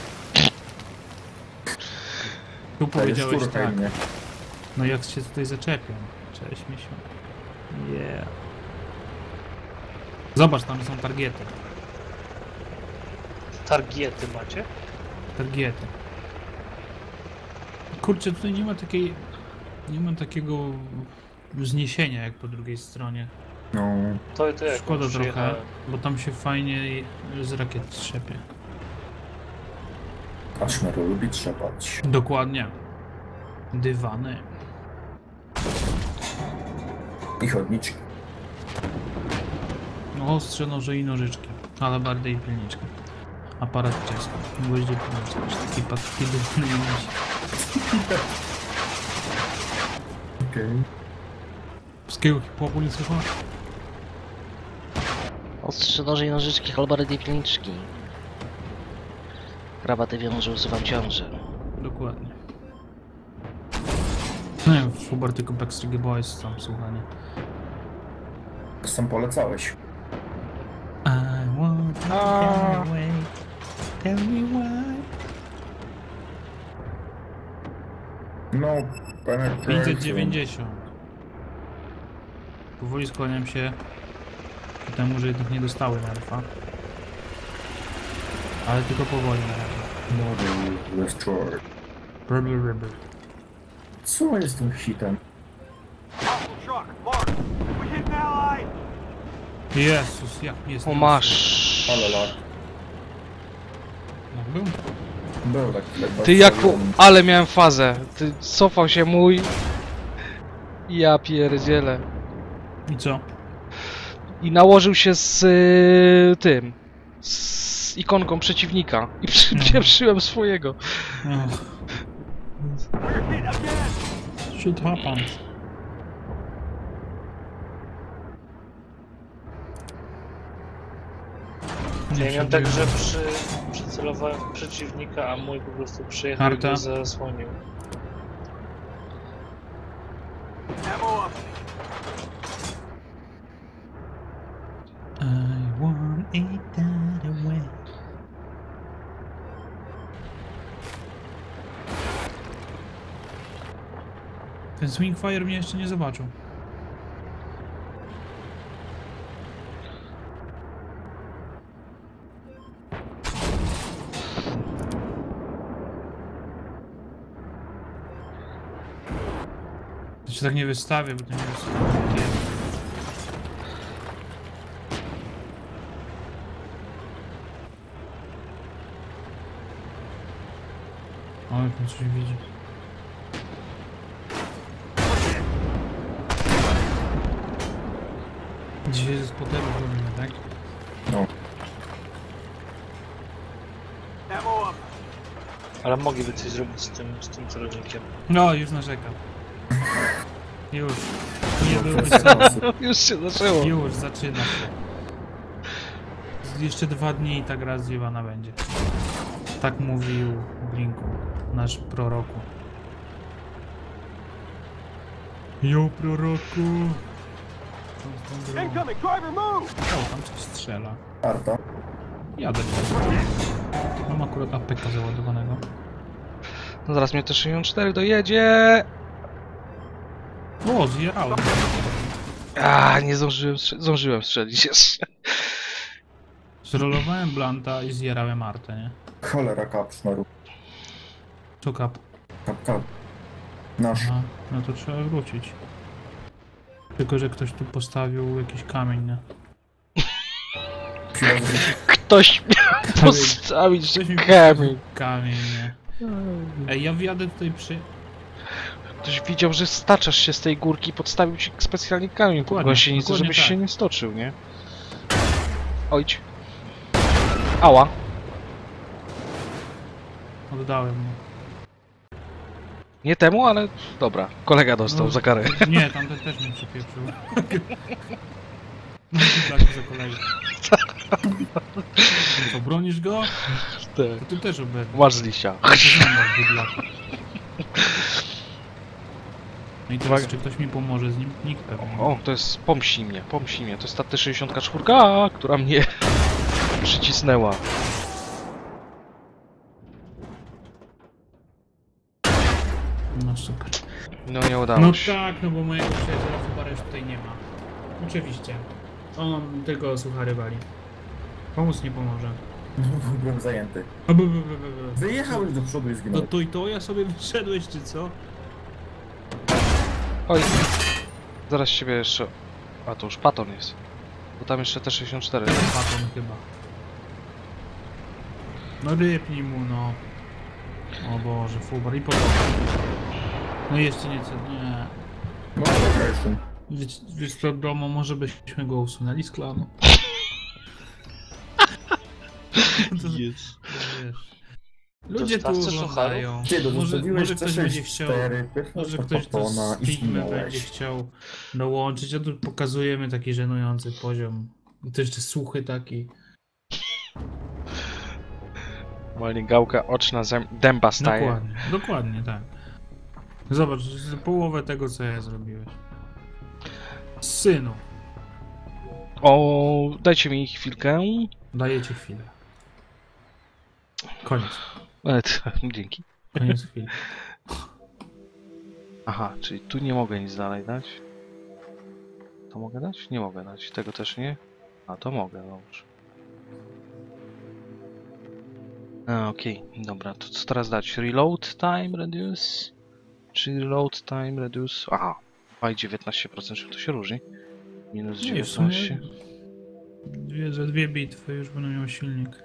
Tu To jest powiedziałeś turkaj tak. mnie. No jak się tutaj zaczepiam. Cześć, misiu. Yeah. Zobacz, tam są targety. Targiety macie? Targety. Kurczę, tutaj nie ma takiej... Nie ma takiego wzniesienia jak po drugiej stronie. No, To, to jak Szkoda trochę, przyjechałem. bo tam się fajnie z rakiet trzepie. Kaszmar lubi trzepać. Dokładnie. Dywany. I chodniczki. Ostrze, noże i nożyczki. Ale bardziej i pilniczki. Aparat czeski. Gwoździe pilniczki. Taki paski dywany i nosi. Okej. Wszystkiego hip-hopu nie słychać? Ostrze noże i nożyczki, halbary i pilniczki. Krawaty wiedzą, że usuwam ciążę. Dokładnie. No nie, Fubar tylko Backstreet Boys tam słuchanie. Sam polecałeś. I want to get away. Tell me why. No, penetration. pięćset dziewięćdziesiąt. Powoli skłaniam się ku temu, że jednak nie dostały nerfa. Ale tylko powoli na razie. Model Destroyer. Brr, brr, brr. Co jest tym hitem? Hostile truck. Mark. We hit an ally. Jezus, jak mi jest O, na masz. Ale lat. No, był. Był taki lekko. Ty jak... Ale miałem fazę. Ty cofał się mój... Ja pierdzielę. I co? I nałożył się z y, tym... Z ikonką przeciwnika. I przypieprzyłem swojego. Oh, We're hit again. shit happens. Ja miałem tak, że przy, przycelowałem w przeciwnika, a mój po prostu przyjechał i Harta. go zasłonił. Ammo up. I want it that way. Ten Swingfire mnie jeszcze nie zobaczył. To się tak nie wystawię, bo to nie jest takie... O, jak on coś widzi. Dzisiaj ze spoterów robimy, tak? No. Ammo up. Ale mogliby coś zrobić z tym, z tym celownikiem. No, już narzekam. Już. Nie byłby co. Już się zaczęło. Już zaczyna się. Z- Jeszcze dwa dni i ta gra zjebana będzie. Tak mówił Blinku, nasz proroku. Jo, proroku! Co z tą grą? Incoming! Driver, move! O, tam coś strzela. Arta. Jadę. Mam akurat A P K załadowanego. No zaraz mnie też sześćdziesiąt cztery dojedzie. O, zjerałem. A, nie zdążyłem, strze- zdążyłem strzelić jeszcze. Zrolowałem Blanta i zjerałem Artę, nie? Cholera, kap, szmeru. Co kap? Kap, kap. Nasz. Aha, no to trzeba wrócić. Tylko, że ktoś tu postawił jakiś kamień, nie? Chwila, żeby- Ktoś miał postawić Ktoś mi kamień. postawił kamień, nie? Ej, ja wjadę tutaj przy... Ktoś widział, że staczasz się z tej górki i podstawił ci specjalnie kamień pod Dokładnie, gąsienicę, dokładnie żebyś tak. się nie stoczył, nie? Ojć. Ała. Oddałem mu. Nie temu, ale dobra. Kolega dostał No. za karę. Nie, tamten też mnie przypieprzył. No i tak za kolegę. Co, bronisz go? To ty też obecny. Masz z liścia. No i teraz, Uwaga. czy ktoś mi pomoże z nim? Nikt pewnie. O, to jest pomści mnie, pomści mnie. To jest ta T sześćdziesiąt cztery, która mnie przycisnęła. No super. No nie udało No się. tak, no bo mojego przyjaciela Fubara już tutaj nie ma. Oczywiście. On tylko suchary wali. Pomóc nie pomoże. Byłem zajęty. A, bu, bu, bu, bu, bu. Wyjechałeś do przodu i No zginął. to i to ja sobie wyszedłeś, czy co? Oj. Zaraz ciebie jeszcze... A to już Paton jest. Bo tam jeszcze T sześćdziesiąt cztery. Paton chyba. No rypnij mu, no. O Boże, Fubar i podobnie. No jeszcze nieco, nie. No dobra, jeszcze. Wiesz, wiesz co, domu, może byśmy go usunęli z klanu. To, Jest. to wiesz. Ludzie tu Dostawcy oglądają. Ty, Może, zostawiłeś może ktoś będzie chciał... cztery, Może ktoś tu z i Figmy będzie zginąłeś. chciał dołączyć, a tu pokazujemy taki żenujący poziom. I to jeszcze suchy taki. Normalnie gałka oczna zem- dęba staje. Dokładnie, dokładnie, tak. Zobacz, połowę tego, co ja zrobiłeś. Synu, O, dajcie mi chwilkę. daję ci chwilę. Koniec. E, t- Dzięki. Koniec chwili. Aha, czyli tu nie mogę nic dalej dać. To mogę dać? Nie mogę dać. Tego też nie? A to mogę, dobrze. A, okej, dobra, to co teraz dać? Reload time reduce? Czy reload time reduce? Aha, a i dziewiętnaście procent, czym to się różni? Minus Nie, w sumie dziewiętnaście. dwie, za dwie bitwy już będą miał silnik.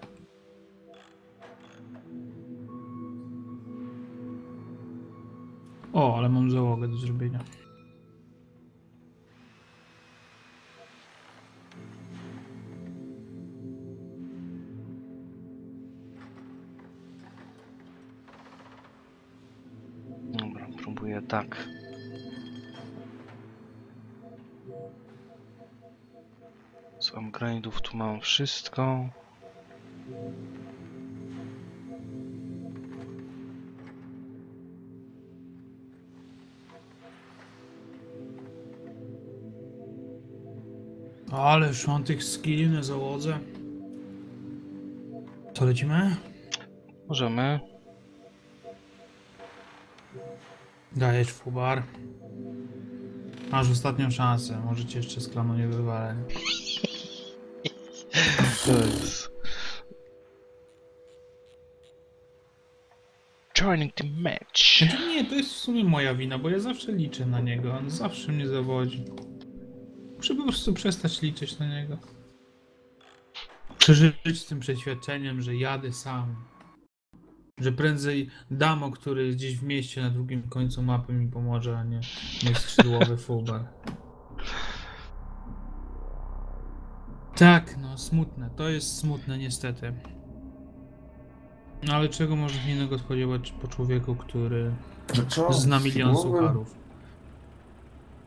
O, ale mam załogę do zrobienia. Dobra, próbuję tak. Z upgrade'ów tu mam wszystko. Ależ mam tych skilli na załodze. Co, lecimy? Możemy. Dajesz Fubar. Masz ostatnią szansę, możecie jeszcze z klanu nie wywalać. To jest... Joining the match. Znaczy nie, to jest w sumie moja wina, bo ja zawsze liczę na niego, on zawsze mnie zawodzi. Muszę po prostu przestać liczyć na niego. Przeżyć z tym przeświadczeniem, że jadę sam. Że prędzej Damo, który jest gdzieś w mieście na drugim końcu mapy mi pomoże, a nie mój skrzydłowy Fubar. Tak, no smutne, to jest smutne niestety. No ale czego można się innego spodziewać po człowieku, który Że co? zna milion Skrzydłowy? sucharów.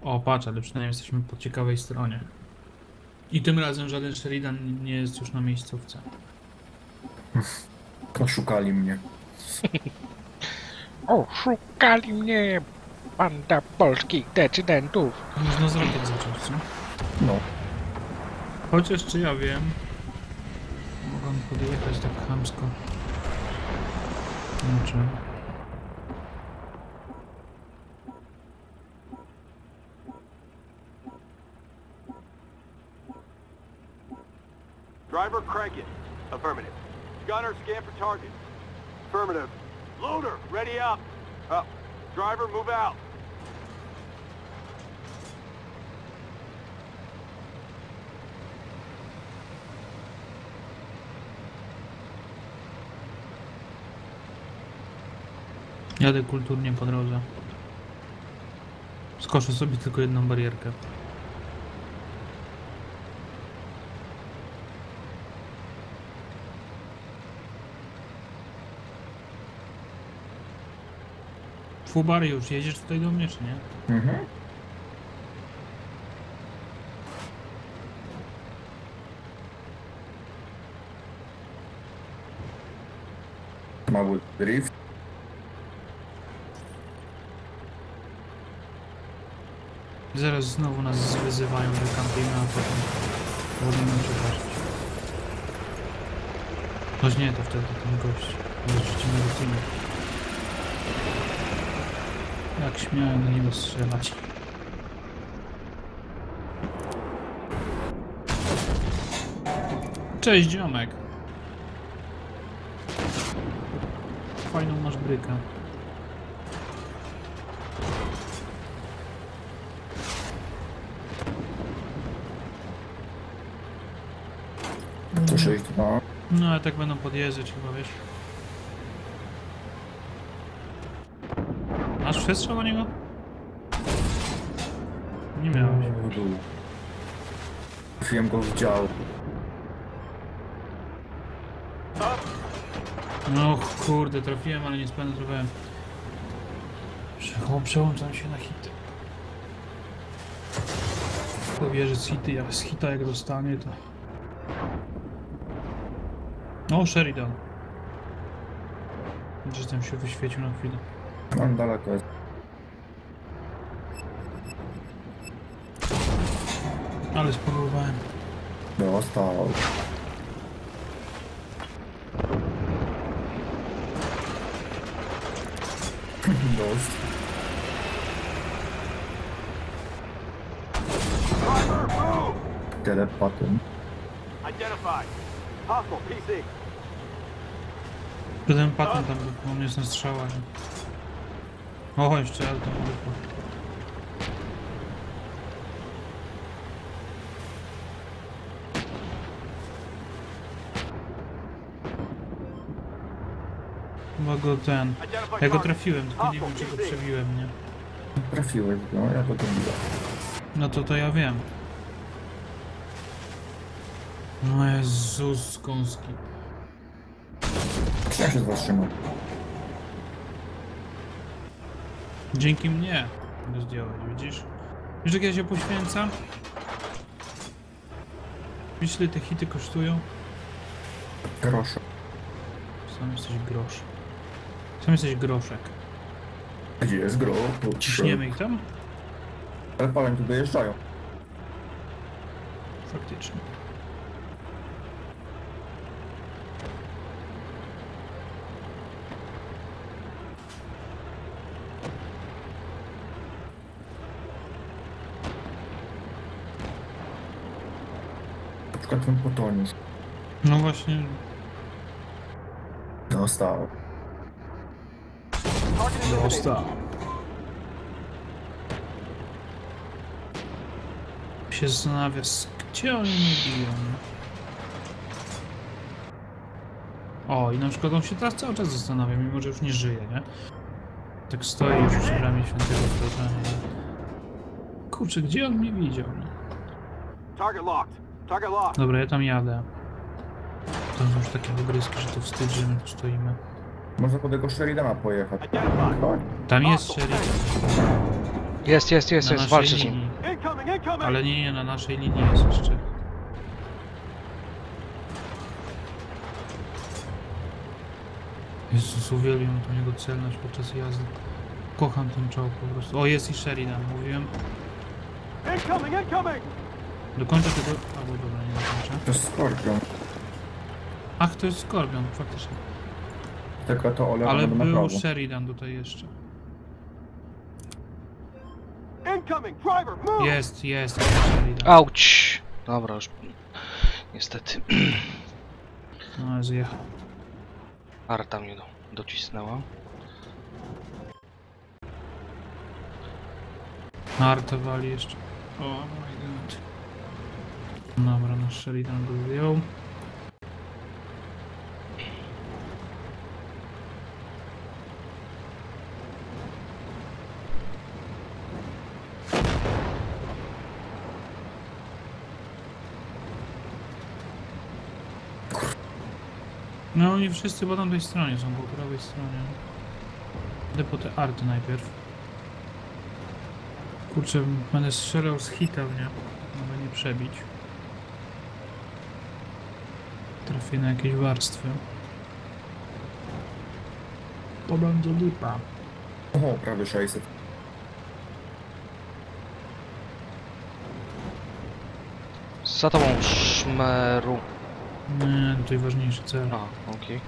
O, patrz, ale przynajmniej jesteśmy po ciekawej stronie. I tym razem żaden Sheridan nie jest już na miejscówce. Oszukali mnie. O, szukali mnie banda polskich decydentów. Można z rakiet zacząć, co? No. Chociaż czy ja wiem, mogą podjechać tak chamsko. Znaczy... Driver, crank it. Affirmative. Gunner, scan for target. Affirmative. Loader, ready up. Up. Driver, move out. Jadę kulturnie po drodze. Skoszę sobie tylko jedną barierkę. Fubar, już jedziesz tutaj do mnie, czy nie? Mhm. Mały drift. Zaraz znowu nas wyzywają, że kampimy, a potem wolimy przepraszać. Choć nie, to wtedy ten gość wyrzucimy do teamu. Jak śmiałem do niego strzelać. Cześć, ziomek. Fajną masz brykę. To sześć dwa. No ale tak będą podjeżdżać chyba, wiesz. Masz przestrzał na niego? Nie miałeś. Trafiłem go w dział. No kurde, trafiłem, ale nie spenetrowałem. Prze- Przełączam się na hity. Powierzę z hity, jak z hita jak dostanie to... O, Sheridan. Gdzieś tam się wyświecił na chwilę. On daleko jest. Ale spróbowałem. Dostał. Dost. Driver, move! Telepatem. Identified. Hostile P C. To ten patent tam był, on jest na strzała. Nie? O, jeszcze ale to wypadło. Chyba go ten... Identify Ja go target. trafiłem, tylko nie wiem czy go przebiłem, nie? Trafiłeś go, ja to widzę. No to to ja wiem. No Jezus, kąski. Ja się zatrzymał. Dzięki mnie go zdjąłeś, widzisz? Wiesz jak ja się poświęcam? Wiesz ile te hity kosztują? Grosze. Sam jesteś grosz. Sam jesteś groszek. Gdzie jest gro? Tu Ciśniemy ich tam? Telepalem tu dojeżdżają. Faktycznie. Na przykład ten potoniusz. No właśnie, Dostał. Target eliminated. dostał. Się zastanawia, z- gdzie oni mnie biją? O, i na przykład on się teraz cały czas zastanawia, mimo że już nie żyje, nie? Tak stoi już przy bramie świętego Stefana. Kurczę, gdzie on mnie widział? Nie? Target locked. Target locked. Dobra, ja tam jadę. To są już takie wygryzki, że to wstyd, że my tu stoimy. Można po tego Sheridana pojechać. Identified. Chodź. Tam jest Sheridan. Jest, jest, jest, na jest, naszej walczy z nim. linii. Incoming, incoming! Ale nie, nie, na naszej linii jest jeszcze. Jezus, uwielbiam tą jego celność podczas jazdy. Kocham ten czołg po prostu. O, jest i Sheridan, mówiłem. Incoming, incoming! Dokończę tego... Albo dobra, nie dokończę. To jest Skorpion. Ach, to jest Skorpion, faktycznie. Tylko to Ole Ale na był prawo. Sheridan tutaj jeszcze. Incoming! Driver, move! Jest, jest, jest Sheridan. Auć! Dobra, już... Niestety. No, zjechał. Arta mnie do, docisnęła. Arta wali jeszcze. O my god. Dobra, nasz Sheridan go wyjął. No oni wszyscy po tamtej stronie są, po prawej stronie. Idę po te arty najpierw. Kurczę, będę strzelał z hita, nie? Mogę nie przebić. Trafię na jakieś warstwy. To będzie lipa. O, prawie sześćset. Za tobą, szmeru. Nie, tutaj ważniejszy cel. A, okej.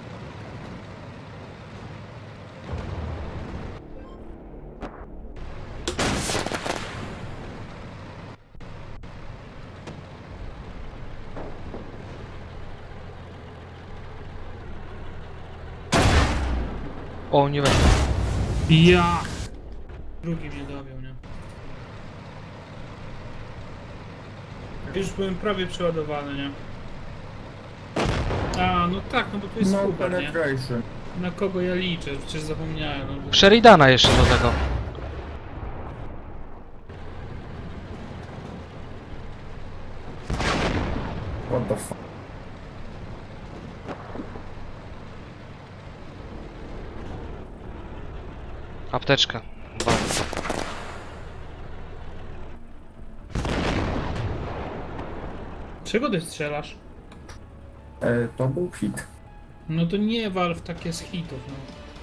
O, nie weszło. Ja! Drugi mnie dobił, nie? Już byłem prawie przeładowany, nie? A, no tak, no bo to jest No super, nie? penetration. Na kogo ja liczę? Przecież zapomniałem. No, Sheridana jeszcze do tego. What the fuck? Apteczka. Dwa. czego ty strzelasz? E, to był hit. No to nie wal w takie z hitów, no.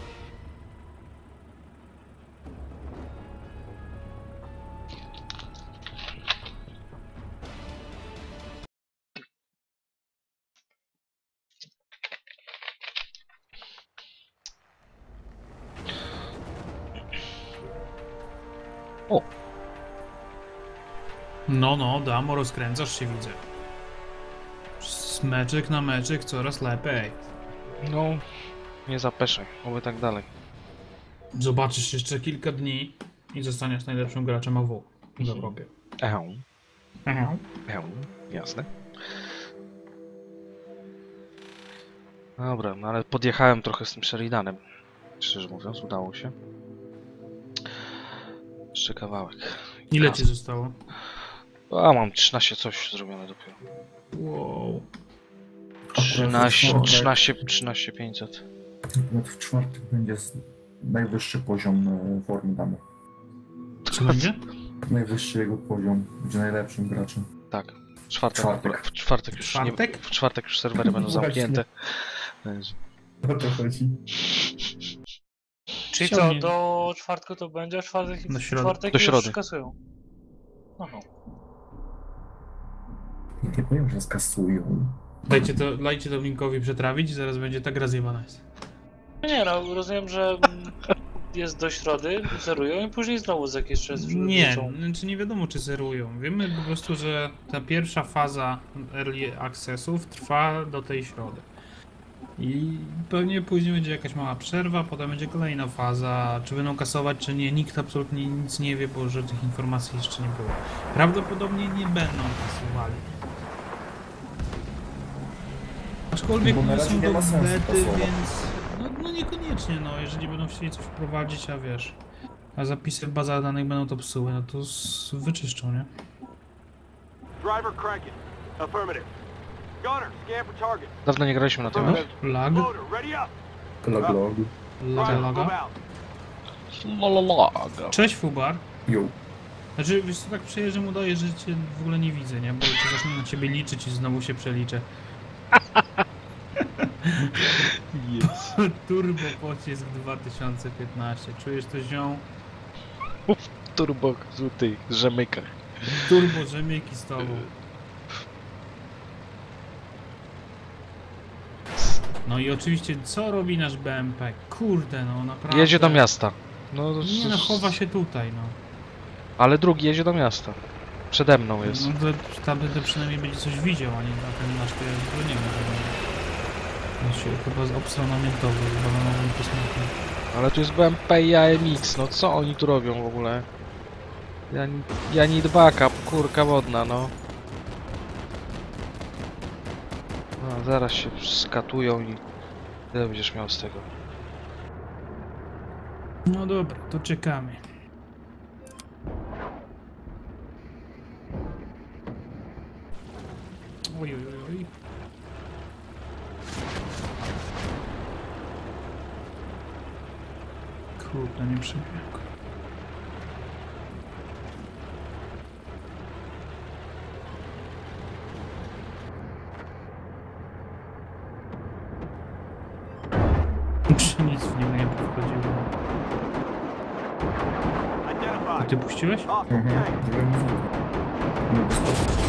O! No, no, Damo, rozkręcasz się, widzę. Z meczek na meczek coraz lepiej. No, nie zapeszaj, oby tak dalej. Zobaczysz jeszcze kilka dni i zostaniesz najlepszym graczem A W w Europie. Ehem, Aha. ehem, jasne. Dobra, no ale podjechałem trochę z tym Sheridanem. Szczerze mówiąc, udało się. Jeszcze kawałek. Ile Kas- ci zostało? A, mam trzynaście coś zrobione dopiero. Wow. trzynaście, trzynaście, trzynaście pięćset. No w czwartek będzie z- najwyższy poziom e, formy damy. Co będzie? Najwyższy jego poziom. Będzie najlepszym graczem. Tak. W czwartek, Czwartek. w czwartek już Czwartek? nie, w czwartek już serwery będą Właśnie. zamknięte. Więc O to chodzi. Czyli co, Ciągnie. do czwartku to będzie, a czwartek, Do środy. czwartek Do już środy. kasują. No, no. Nie powiem, że skasują. Dajcie to, dajcie to linkowi przetrawić i zaraz będzie ta gra zjebana jest. No nie no, rozumiem, że mm, jest do środy, zerują i później znowu za jakiś czas Nie, wrzucą. znaczy nie wiadomo czy zerują. Wiemy po prostu, że ta pierwsza faza Early Accessów trwa do tej środy. I pewnie później będzie jakaś mała przerwa, potem będzie kolejna faza. Czy będą kasować, czy nie, nikt absolutnie nic nie wie, bo że tych informacji jeszcze nie było. Prawdopodobnie nie będą kasowali. Aczkolwiek Bo na one razie są nie do ma sensu bety, kasować. więc... No, no niekoniecznie, no. Jeżeli będą chcieli coś wprowadzić, a wiesz... A zapisy w bazach danych będą to psuły, no to z... wyczyszczą, nie? Driver cranking. Affirmative. Gunner, scan for target. dawno nie graliśmy na tym, no? Affirmative. Lag? Loader, ready up. Log, log. Laga, Driver, move laga. out. Lololaga. Cześć Fubar. Jo. Znaczy, wiesz co, tak przejeżdżam, udaje, że cię w ogóle nie widzę, nie? Bo to zacznę na ciebie liczyć i znowu się przeliczę. Jest. Turbo pocisk dwa tysiące piętnaście. Czujesz to, ziom? Turbo w tych rzemykach. Turbo rzemyki z tobą. No i oczywiście, co robi nasz B M P? Kurde, no naprawdę. Jedzie do miasta. No, to- Nie no, chowa się tutaj, no. Ale drugi jedzie do miasta. Przede mną jest. No to tamten przynajmniej będzie coś widział, a nie na ten nasz to ja w ogóle nie wiem. On się chyba z obstronamiętowy, z balonowym kosmotem. Ale tu jest B M P i A M X, no co oni tu robią w ogóle? Ja, ja need backup, kurka wodna, no. No zaraz się skatują i tyle będziesz miał z tego. No dobra, to czekamy. Oj, oj, oj, oj. Kurde, nie przebiegł. Czy nic w nim nie wchodziło. A ty puściłeś? Mhm. Żeby mu nie wyskoczyć.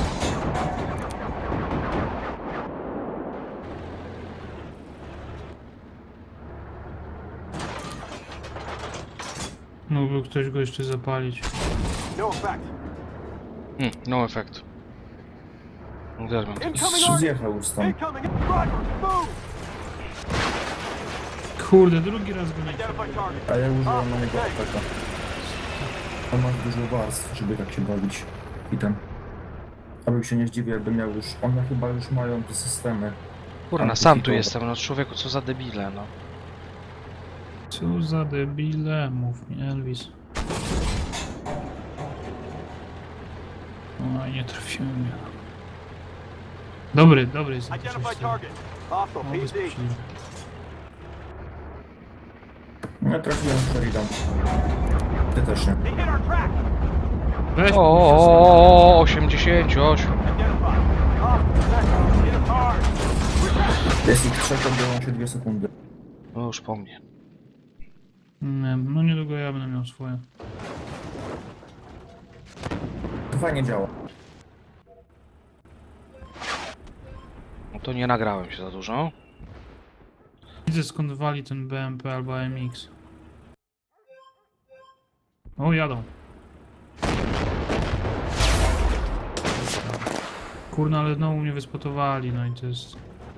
Mógłby ktoś go jeszcze zapalić. No effect. Hmm, no efekt. Zerwam. Incoming Zjechał już stąd. Incoming! Driver, move! Kurde, drugi raz go nie Identify target. A ja użyłem na niego ataka. On ma dużo warstw, żeby tak się bawić. I ten. Abym się nie zdziwił, jakby miał już... One chyba już mają te systemy. Kurna, sam tu jestem, no człowieku, co za debile, no. Co za debile, mów mi Elvis. Oj, nie trafiłem ja. Dobry, dobry jest. Identify target. Hostile No, P D. bezpośrednio. Ja trafiłem Sheridan. Ty też nie. They hit our track. Weź, O, osiemdziesiąt osiem. Identify. Hostile sector. Hit them hard. Jest ich trzech, odbiorą się dwie sekundy. No już po mnie. nie, no niedługo ja będę miał swoje. To fajnie działa. No to nie nagrałem się za dużo. Widzę skąd wali ten B M P albo A M X. O, jadą. Kurna, ale znowu mnie wyspotowali, no i to jest...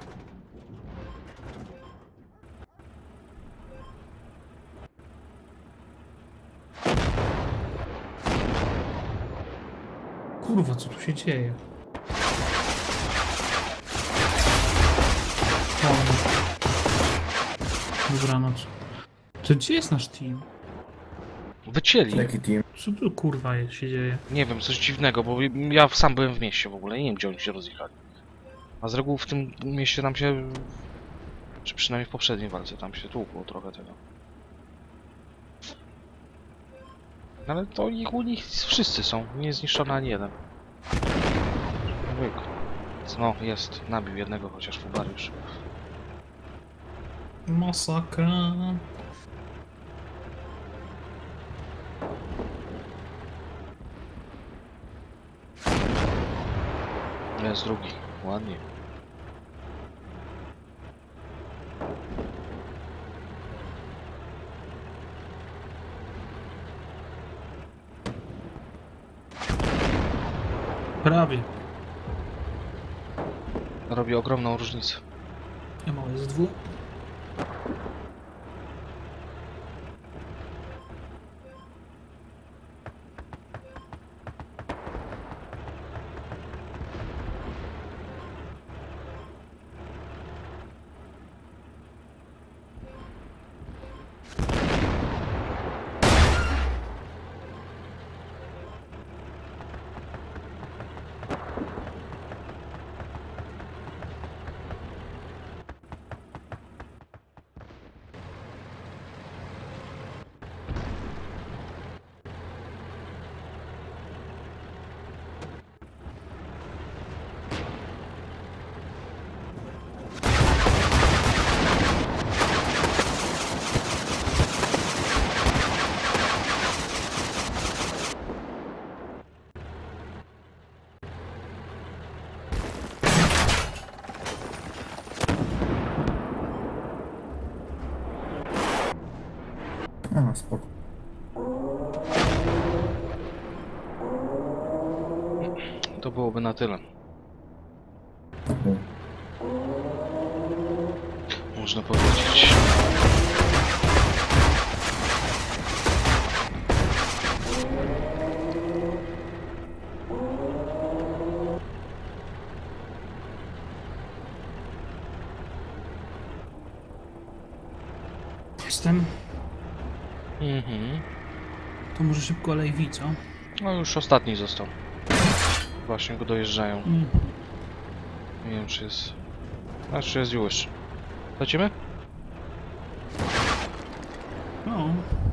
Kurwa, co tu się dzieje? Dobranoc. To gdzie jest nasz team? Wycięli. Jaki team? Co tu kurwa jest, się dzieje? Nie wiem, coś dziwnego, bo ja sam byłem w mieście w ogóle, nie wiem gdzie oni się rozjechali. A z reguły w tym mieście nam się... Czy przynajmniej w poprzedniej walce tam się tłukło trochę tego. Ale to ich, u nich wszyscy są, nie zniszczony ani jeden. Łyk. No, jest, nabił jednego chociaż Fubariusz. Masakra. Jest drugi, ładnie. Prawie. Robi ogromną różnicę. Ja mam z dwóch. No spoko. To byłoby na tyle. Mhm. Można powiedzieć. Jestem. Mhm. To może szybko Lejwi, co? No już ostatni został. Właśnie go dojeżdżają. Mm. Nie wiem czy jest... A czy jest już. Lecimy? No.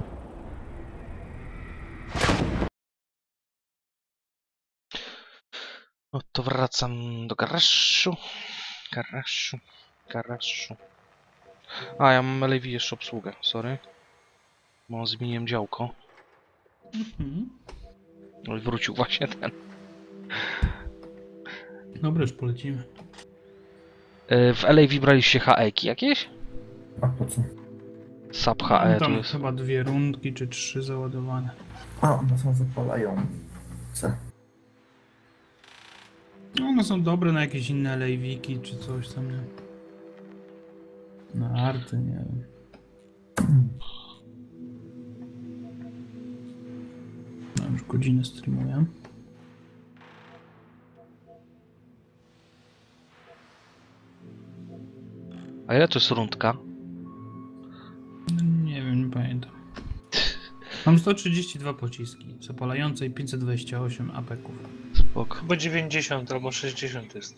No to wracam do garażu. Garażu. Garażu. A, ja mam L A V jeszcze obsługę, sorry. Bo zmieniłem działko. Mhm. Ale wrócił właśnie ten. Dobra, już polecimy. E, w L A V braliście H E-ki jakieś? A po co? Sub H E to Tam jest. chyba dwie rundki czy trzy załadowane. A, one są zapalające. No one są dobre na jakieś inne lejwiki czy coś tam, nie? Na arty, nie wiem. No już godzinę streamuję. A ile to jest rundka? No, nie wiem, nie pamiętam. Mam sto trzydzieści dwa pociski zapalające i pięćset dwadzieścia osiem apeków. Spoko. Chyba dziewięćdziesiąt albo sześćdziesiąt jest.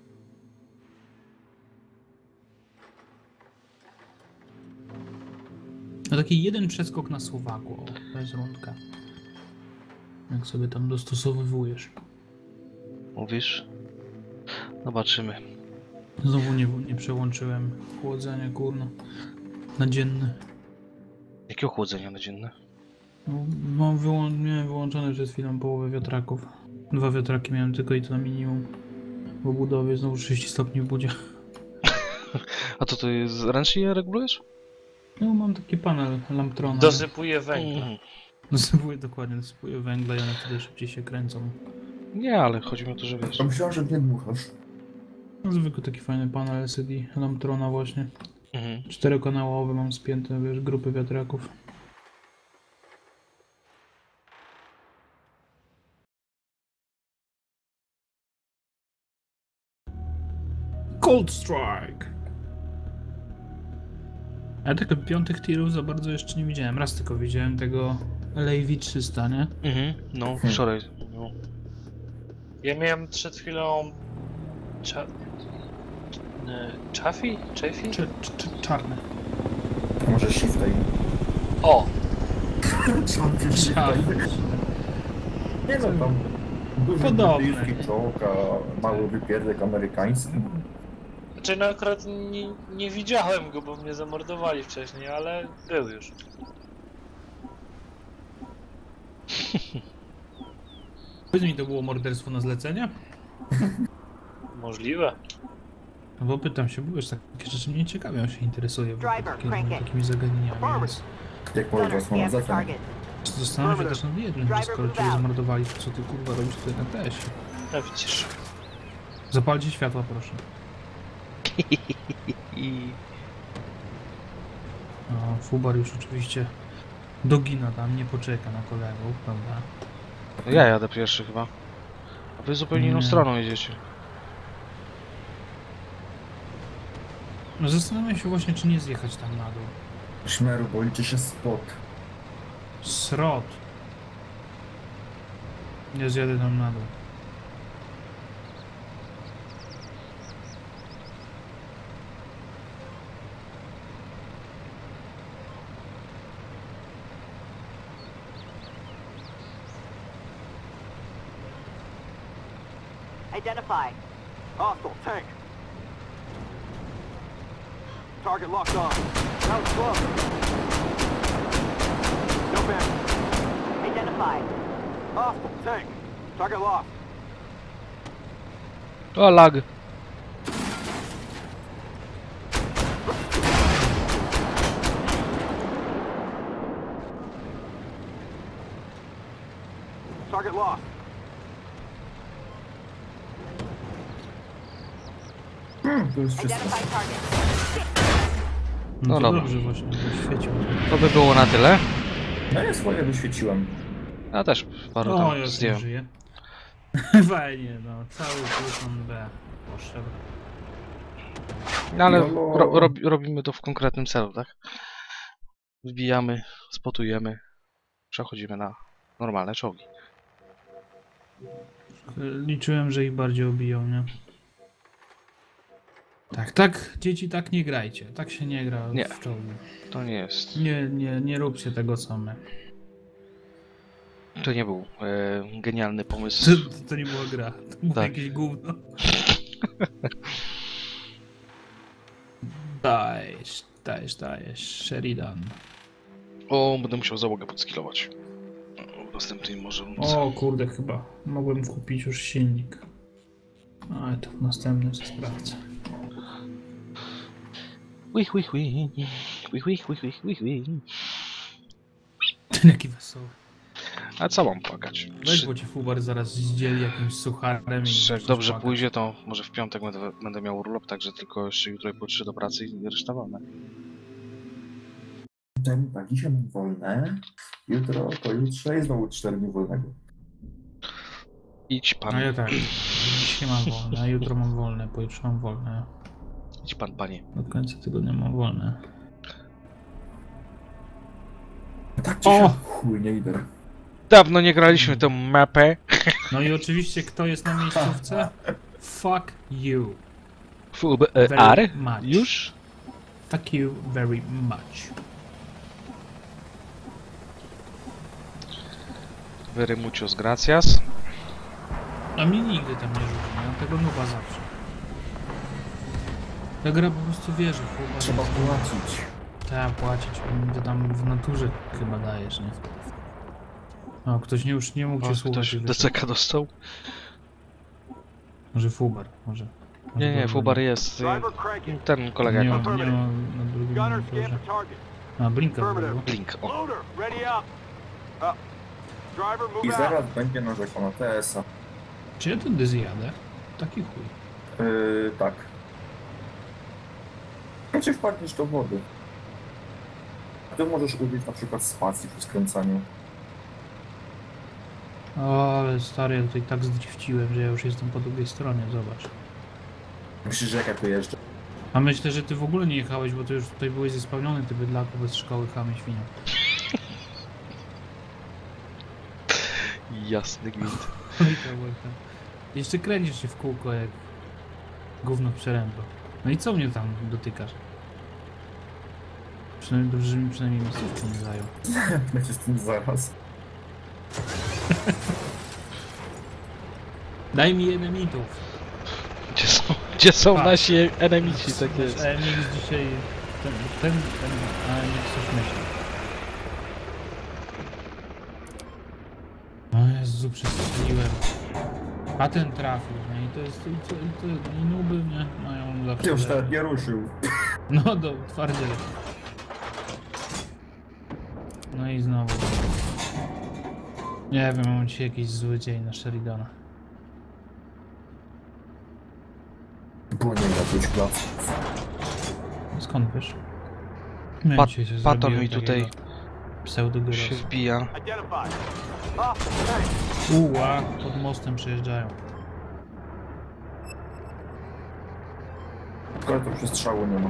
No taki jeden przeskok na Słowaku, o, to jest rundka. Jak sobie tam dostosowujesz. Mówisz? Zobaczymy. Znowu nie, nie przełączyłem chłodzenia, kurno, na dzienne. Jakie ochłodzenie na dzienne? No, mam wyłą miałem wyłączone przed chwilą połowę wiatraków. Dwa wiatraki miałem tylko i to na minimum. W obudowie znowu trzydzieści stopni w budzie. A to to jest ręcznie je regulujesz? No mam taki panel Lamptrona. Dosypuje węgla. Mm. Dosypuję dokładnie, dosypuję węgla i one wtedy szybciej się kręcą. Nie, ale chodzi mi o to, że wiesz. To myślałem, że nie dmuchasz. No zwykły taki fajny panel L C D Lamptrona właśnie. Mhm. Czterokanałowy mam spięte, wiesz, grupy wiatraków. Cold Strike! Ja tych piątych tirów za bardzo jeszcze nie widziałem. Raz tylko widziałem tego L A V trzysta, nie? Mhm. No, wczoraj. No. Ja miałem przed chwilą... Cza... e, Chaffee? Chaffee? Czy, czy, czy czarne? A może shiftaj? O! Czarne. Nie no tam. Duży Podobne. brytyjski czołg, a mały wypierdek amerykański. Znaczy no akurat nie, nie widziałem go, bo mnie zamordowali wcześniej, ale był już. Powiedz mi, to było morderstwo na zlecenie? Możliwe. No bo pytam się, bo już takie rzeczy mnie ciekawią, się interesuję w ogóle Driver, takimi, crank it. takimi zagadnieniami, więc Jak może Gunner, zasłona scan for zleceń. target. zastanawiam się też nad jednym, że skoro cię zamordowali, to co ty kurwa robisz tutaj na tesie? No widzisz. Zapalcie światła, proszę. I... No, Fubar już oczywiście dogina tam, nie poczeka na kolegów, prawda? Ja jadę pierwszy chyba. A wy zupełnie inną Nie. stroną jedziecie. No zastanawiam się właśnie, czy nie zjechać tam na dół. Szmeru, bo liczy się spot. Srot. Nie zjadę tam na dół. Identify. Hostile, tank. Target locked on. That was close. No back. Identify. Hostile, tank. Target lost. O, lag. Target lost. Hmm, to jest wszystko. Identify target. No, No to dobra. dobrze właśnie, świecił. To by było na tyle. No ja swoje wyświeciłem. Ja też parę O, tam ja już nie zdjąłem. żyję. Fajnie, no. Cały pluton B poszedł. No ale No. ro, rob, robimy to w konkretnym celu, tak? Wbijamy, spotujemy, przechodzimy na normalne czołgi. Liczyłem, że ich bardziej obiją, nie? Tak, tak, dzieci, tak nie grajcie. Tak się nie gra Nie. w czołgi. To nie jest. Nie, nie, nie róbcie tego same. To nie był e, genialny To, pomysł. to nie była gra, to było Tak. jakieś gówno. Dajesz, dajesz, dajesz, Sheridan. O, będę musiał załogę podskillować. W następnej może runce. O kurde, chyba mogłem kupić już silnik. Ale to w następnym się sprawdzę. Wich, wich, wich. Wich, wich, wich, wich, wich, wich. Ten jaki wesoły. A co mam płakać? Weź, Czy, bo ci Fubar zaraz zdzieli jakimś sucharem i... czy jak zaczniesz dobrze płakać. pójdzie, to może w piątek będę, będę miał urlop, także tylko jeszcze jutro i pojutrze do pracy i reszta wolne. Ten, tak, dzisiaj mam wolne. Jutro, pojutrze i znowu cztery dni wolnego. Idź pan, No ja tak, dzisiaj mam wolne, a jutro mam wolne, pojutrze mam wolne. idź pan, panie. Do końca tygodnia mam wolne. Tak ci O! się chuj, nie idę. Dawno nie graliśmy tą mapę. No i oczywiście kto jest na miejscówce? Fuck you. W E R? Very much. Już? Fuck you very much. Very muchos gracias. A mnie nigdy tam nie rzuci, ja mam tego nuba zawsze. Ta gra po prostu wierzy w Fubar. Trzeba płacić. Trzeba płacić, ty tam w naturze chyba dajesz, nie? O, ktoś nie, już nie mógł O, cię słuchać. ktoś i wyszedł. D C K dostał? Może Fubar, może. może Nie, nie, to Fubar będzie. jest. y, Driver cranking. Ten kolega Nie jak ma, nie ma na drugim Gunner monitorze. scan for target. A, Blinka Affirmative. było. Blink. O. Loader, ready up. Up. Driver, I move out. zaraz będzie narzekał na T S a. Czy ja tędy zjadę? Taki chuj. Yy, tak. Znaczy wpadniesz do wody. Ty możesz użyć na przykład spacji przy skręcaniu. O, ale stary, ja tutaj tak zdrifciłem, że ja już jestem po drugiej stronie, zobacz. Myślisz, że jak ja tu jeżdżę? A myślę, że ty w ogóle nie jechałeś, bo ty już tutaj byłeś zespełniony, ty bydlaku bez szkoły, chamie świnia. Jasny gwint. Ojka, ojka. Jeszcze kręcisz się w kółko jak gówno w przeręblo. No i co mnie tam dotykasz? Przynajmniej dobrze, że mi przynajmniej miejscówki nie zajął. Będzie z tym zaraz. Daj mi enemitów. Gdzie są, gdzie są Tak. nasi enemici, tak jest. E, Emix dzisiaj... Ten, ten, ten a Emix coś myśli. O Jezu, przestrzeliłem. A ten trafił, no i to jest... I, to, i, to, i nuby, nie? Mają zawsze... Ty już nawet nie ruszył. No do twardziel. No i znowu. Nie wiem, mam dzisiaj jakiś zły dzień na Sheridana. Było nie grać plac. Skąd wiesz? Miałem Pat- dzisiaj sobie Paton zrobiłem mi tutaj takiego pseudogyrosa. się wbija. Identified. Up, tank. Uła, pod mostem przejeżdżają. Ale to przestrzału nie ma.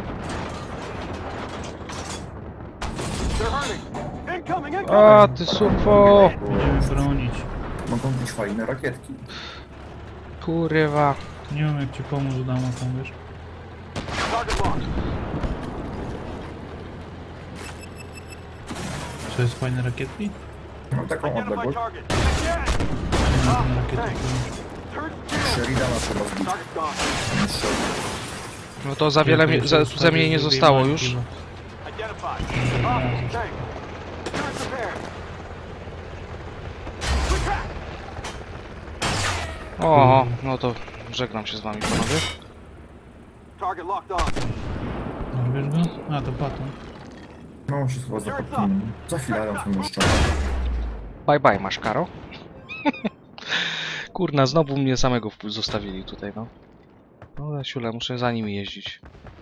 They're hurting. Incoming, incoming. A ty surfo! Będziemy bronić. Mogą być fajne rakietki. Kurwa. Nie wiem jak ci pomóc, dam tam, wiesz. Target locked. Co jest fajne rakietki? Mam taką Identify odległość. target. Again. Nie ma Up, fajne rakietki. tank. Turn down. Sheridana trzeba zbić. Target's gone. Niższe. No to za wiele mi, za, za mnie nie zostało już. Identified. Up, tank. Turn prepared. Quick back. O, no to żegnam się z wami, panowie. Target locked on. No wiesz go? A to Paton. No się chyba zapomniałem. Za chwilę ją są jeszcze. Bye bye, masz karo. Kurna, znowu mnie samego wp- zostawili tutaj, no. No, Jasiula, muszę za nimi jeździć.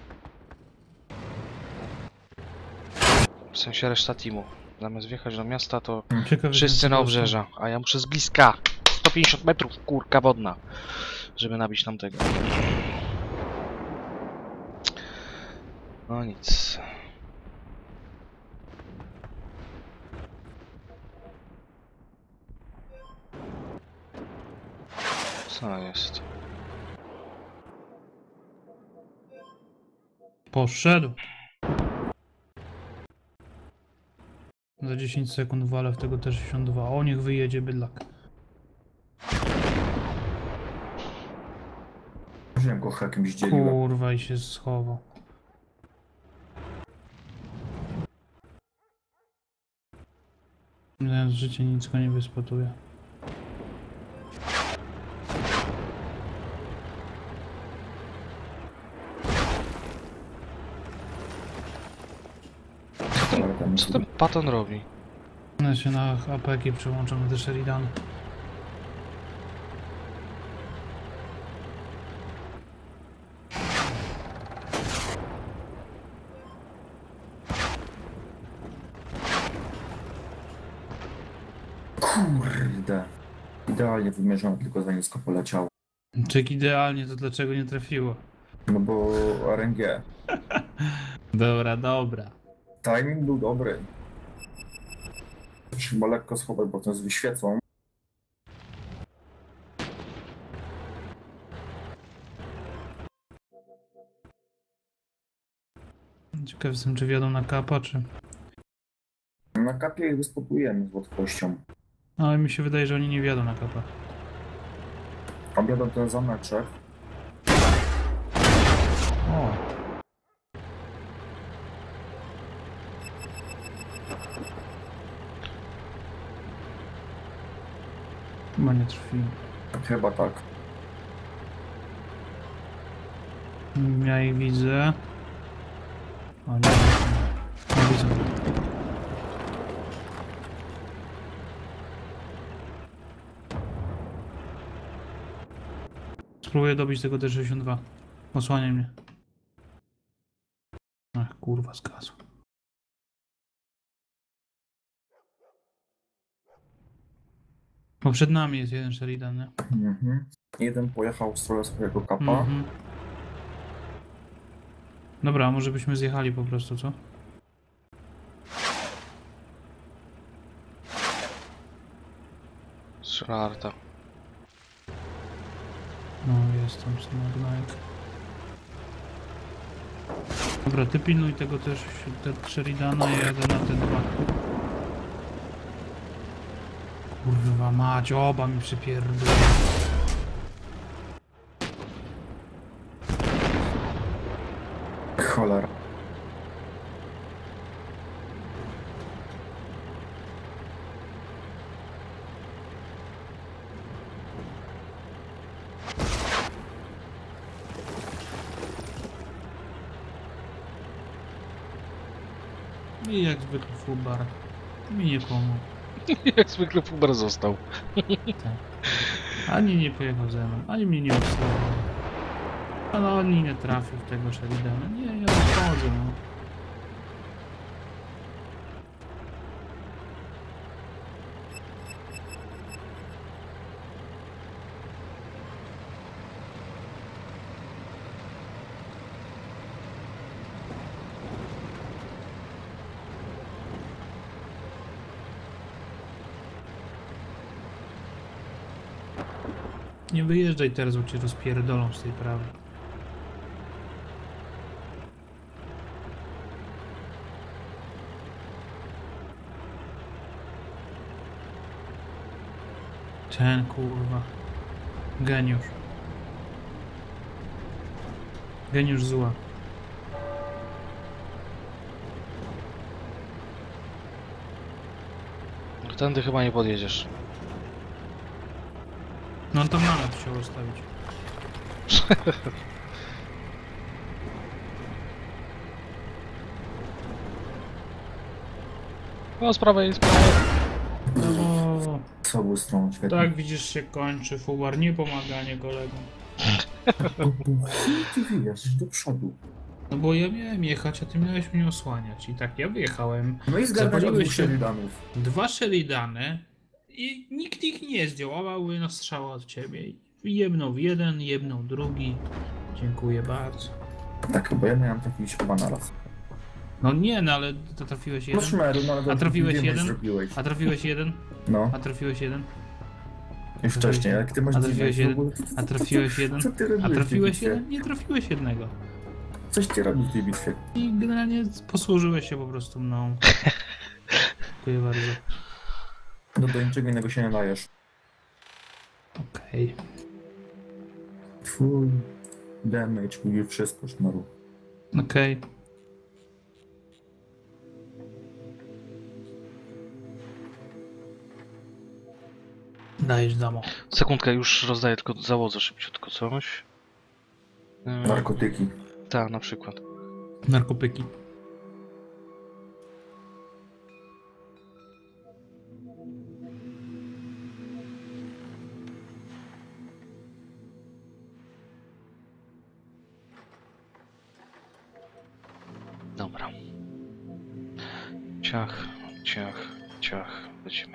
W sensie reszta teamu. Zamiast wjechać do miasta, to Ciekawe, wszyscy na obrzeża, a ja muszę z bliska. sto pięćdziesiąt metrów, kurka wodna, żeby nabić tamtego. No nic. Co jest? Poszedł. Za dziesięć sekund walę w tego T sześćdziesiąt dwa. O, niech wyjedzie bydlak. Wziąłem go hakiem zdzieliłem. Kurwa i się schował. Znając życie nic go nie wyspotuje. Co ten Patton robi? Ja się na A P K przełączam do Sheridan. Kurde. Idealnie wymierzone, tylko za nisko poleciał. Czyk idealnie, to dlaczego nie trafiło? No bo R N G. Dobra, dobra. Timing był dobry. Trzeba lekko schować, bo to z wyświecą. Ciekaw jestem, czy wjadą na kapa, czy... Na kapie ich wyspotujemy z łatwością. Ale mi się wydaje, że oni nie wjadą na kapa. Objadą ten zameczek. O. Chyba nie trfi. Chyba tak. Ja ich widzę. O nie, nie widzę. Spróbuję dobić tego T sześćdziesiąt dwa. Osłaniaj mnie. Ach, kurwa, zgasł. Bo przed nami jest jeden Sheridan, nie? Mhm. Jeden pojechał w stronę swojego kapa. Mhm. Dobra, może byśmy zjechali po prostu, co? Szarta. No, jest tam Snagnaik. Dobra, ty pilnuj tego też, te Sheridana, ja jadę na te dwa. Kurwa mać, oba mi przypierdolą. Cholera. I jak zwykle fubar. Mi nie pomógł. Jak zwykle Fubar został. Ani nie pojechał ze mną, ani mnie nie obsługiwał. Ale ani nie trafił w tego Sheridana. Nie, ja odchodzę, no. Nie wyjeżdżaj teraz, bo cię rozpierdolą z tej prawej. Ten kurwa. Geniusz. Geniusz zła. Tędy chyba nie podjedziesz. No to namiot chciał ustawić. No, z prawej, z prawej. No, Słabą stroną, świetnie. Tak, widzisz, się kończy Fubar, nie pomaganie kolegom. Ty wyjeżdżasz do przodu. No bo ja miałem jechać, a ty miałeś mnie osłaniać. I tak ja wyjechałem. No i zgarnąłeś Zapaliłeś dwóch się- Sheridanów. Dwa Sheridany i nikt ich nie zdziałał, na strzała od ciebie. I jebnął jeden, jebnął drugi. Dziękuję bardzo. Tak, bo ja miałem taki iść chyba na raz. No nie, no ale to trafiłeś No jeden. szmeru, no ale A trafiłeś wiem, jeden? Zrobiłeś. A trafiłeś jeden? No, A trafiłeś jeden? i wcześniej, jak ty masz A dziwne, trafiłeś w jeden? ogóle- A trafiłeś jeden? Co ty A robiłeś trafiłeś w tej bitwie? jeden? Nie trafiłeś jednego. Coś ty robił w tej bitwie. I generalnie posłużyłeś się po prostu mną. Dziękuję bardzo. No do niczego innego się nie dajesz. Okej. Twój damage mówi wszystko, szmeru. Okej. Dajesz damo. Sekundkę, już rozdaję tylko załodze szybciutko coś. Yy, Narkotyki. tak, na przykład. Narkopyki. Dobra. Ciach, ciach, ciach. Lecimy.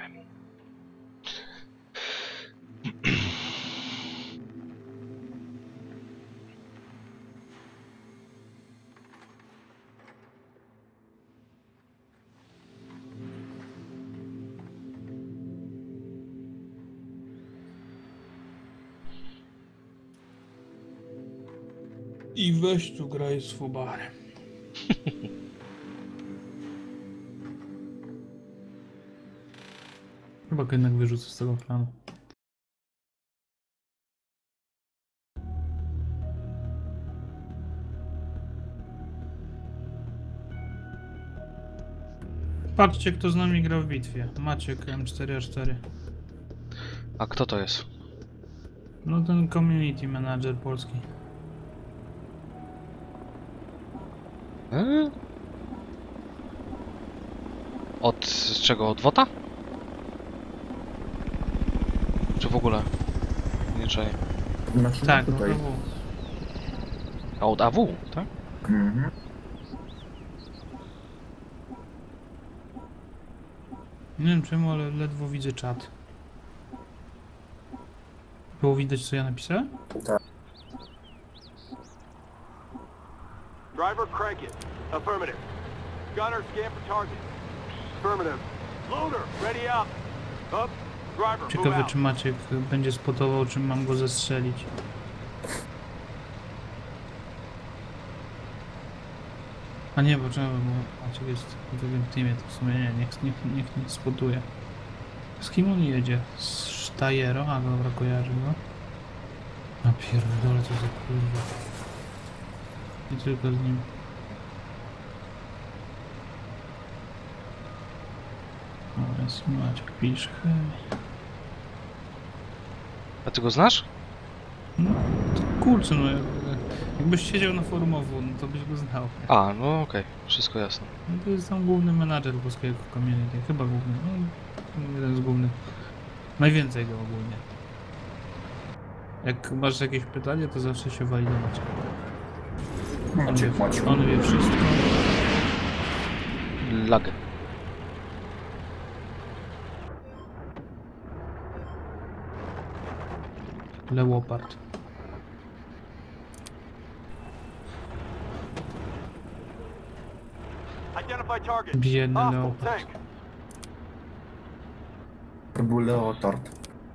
I weź tu graj z Fubarem. Chyba go jednak wyrzucę z tego planu. Patrzcie, kto z nami gra w bitwie. Maciek M cztery A cztery. A kto to jest? No ten community manager polski. Yy? Od z czego? Od WOTA? Czy w ogóle? Nie czaję. Znaczy, Tak, no tutaj. to było. A od A W, tak? Mhm. Nie wiem czemu, ale ledwo widzę czat. Było widać, co ja napisałem? Driver, crank it. Affirmative. Gunner, scan for target. Affirmative. Loader, ready up. Up. Driver, move Ciekawe, out. czy Maciek będzie spotował, czym mam go zestrzelić. A nie, bo czemu, bo Maciek jest w drugim teamie, to w sumie nie, niech, niech, niech nie spotuje. Z kim on jedzie? Z Stajero? A, dobra, kojarzy go. A pierdolę, co za kurwa. Nie tylko z nim. O, jest Maciek, pisze. Hej. A ty go znasz? No, to kurczę, no jak- jakbyś siedział na forumowu, no to byś go znał. A, no okej, wszystko jasne. No to jest tam główny menadżer polskiego community, chyba główny, no jeden z głównych. Najwięcej go ogólnie. Jak masz jakieś pytanie, to zawsze się wali do Macieka. On wie, Maciek, Maciek. on wie wszystko. Lag. Leopard. Identify target. Biedny Hostile Leopard. tank. To był Leotard.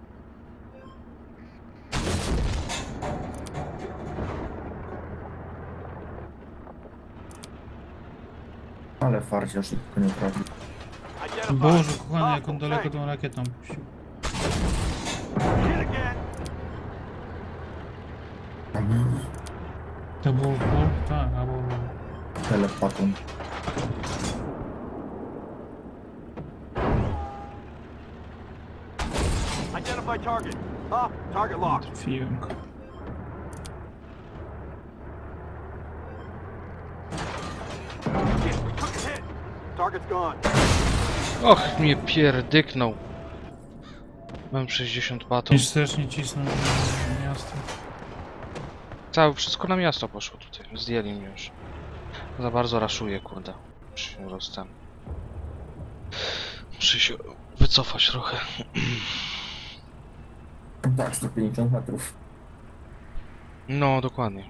Ale farcia szybko nie trafi. Identify. Boże, kochany, jak on Hostile daleko tank. tą rakietą puścił. Hit again. To było, było tak, albo... Telepatą. Identify target. Up. Target locked. Trafiłem go. Shit, we took a hit. Target's gone. Och, mnie pierdyknął. Mam sześćdziesiąt batów. Już też nie cisnę na miasto. Całe wszystko na miasto poszło tutaj. Zdjęli mnie już. Za bardzo raszuję, kurde. Muszę się roztem. Muszę się wycofać trochę. Tak, sto pięćdziesiąt metrów. No, dokładnie.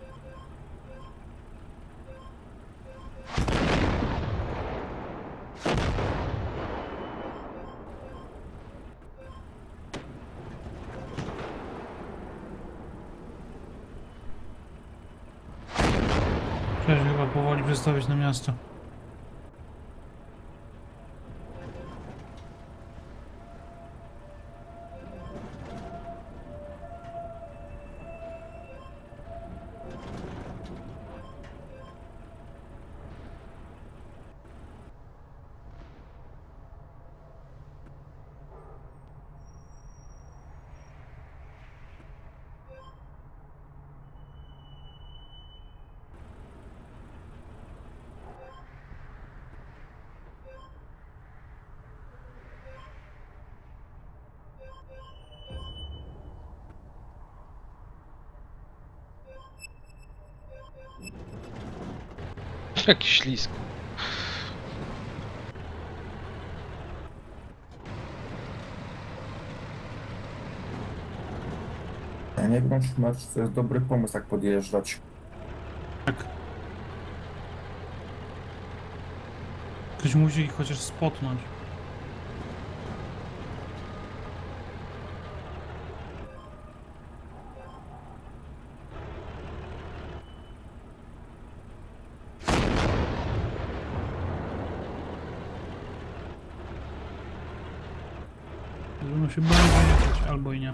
Trzeba się chyba powoli przestawić na miasto. Jaki ślisk. Ja nie wiem, czy masz, to jest dobry pomysł, jak podjeżdżać. Tak. Ktoś musi ich chociaż spotnąć. Będą się bardzo jechać, albo i nie.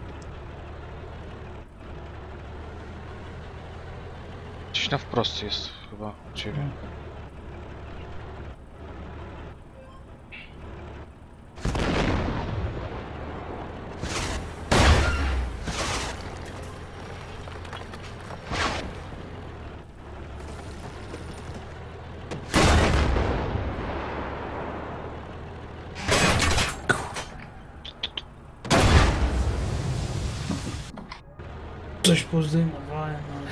Gdzieś na wprost jest chyba u ciebie. Coś pozdejmowałem, ale...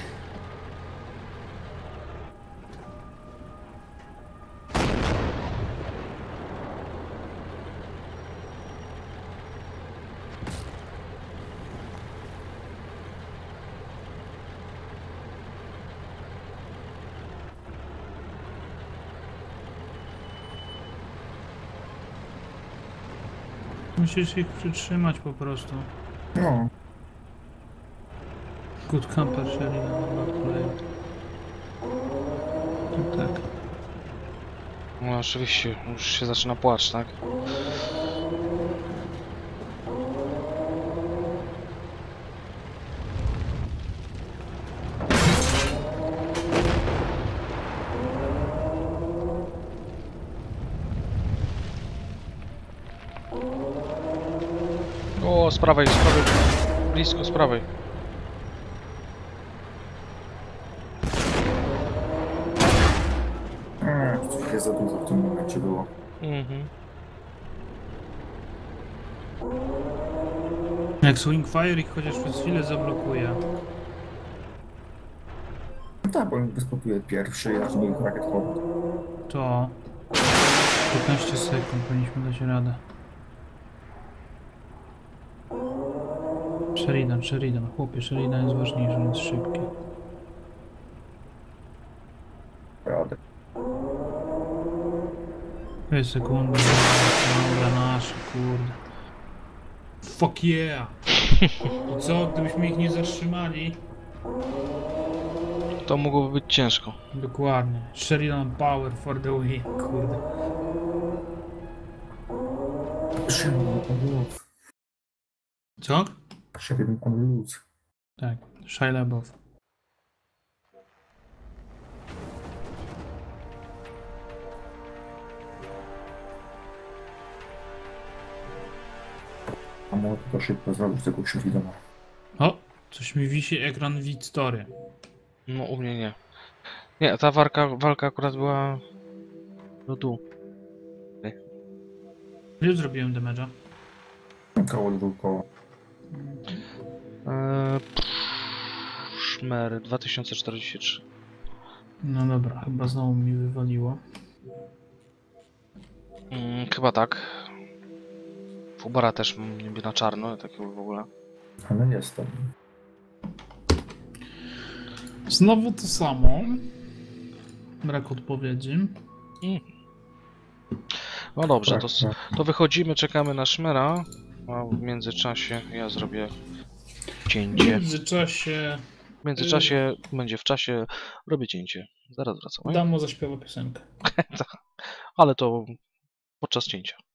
Musisz ich przytrzymać po prostu. No, Good camper Sheridan, not play. No tak. No oczywiście, już się zaczyna płacz, tak? O, z prawej, z prawej. Blisko, z prawej. eee, coś jest za dużo w tym momencie było. Mhm. Jak Swingfire ich chociaż przez chwilę zablokuje. No tak, bo on wyspotuje pierwszy, aż mi rakiet chłop. To piętnaście sekund powinniśmy dać radę. Sheridan, Sheridan, chłopie, Sheridan jest ważniejszy, więc szybki. Radę. Dwie sekundy, dobra, nasze, kurde. Fuck yeah! I co, gdybyśmy ich nie zatrzymali? To mogłoby być ciężko. Dokładnie. Sheridan power for the win, kurde. Szybko, on luz. Co? Szybko, on luz. Tak, Shia LaBeouf. A może to szybko zrobić tego Sheridana. O, coś mi wisi ekran Victory. No u mnie nie. Nie, ta walka, walka akurat była... No tu. Ile zrobiłem damage'a? Koło dwóch koło. Eee, Szmer dwa tysiące czterdzieści trzy. No dobra, chyba znowu mi wywaliło. Mm, chyba tak. Fubara też niby na czarno, tak w ogóle. Ale jestem. Znowu to samo. Brak odpowiedzi. No dobrze, Tak, to, s- tak. to wychodzimy, czekamy na Szmera. A w międzyczasie ja zrobię W cięcie. międzyczasie W międzyczasie będzie w czasie, robię cięcie. Zaraz wracam. Damo zaśpiewa piosenkę. Ale to podczas cięcia.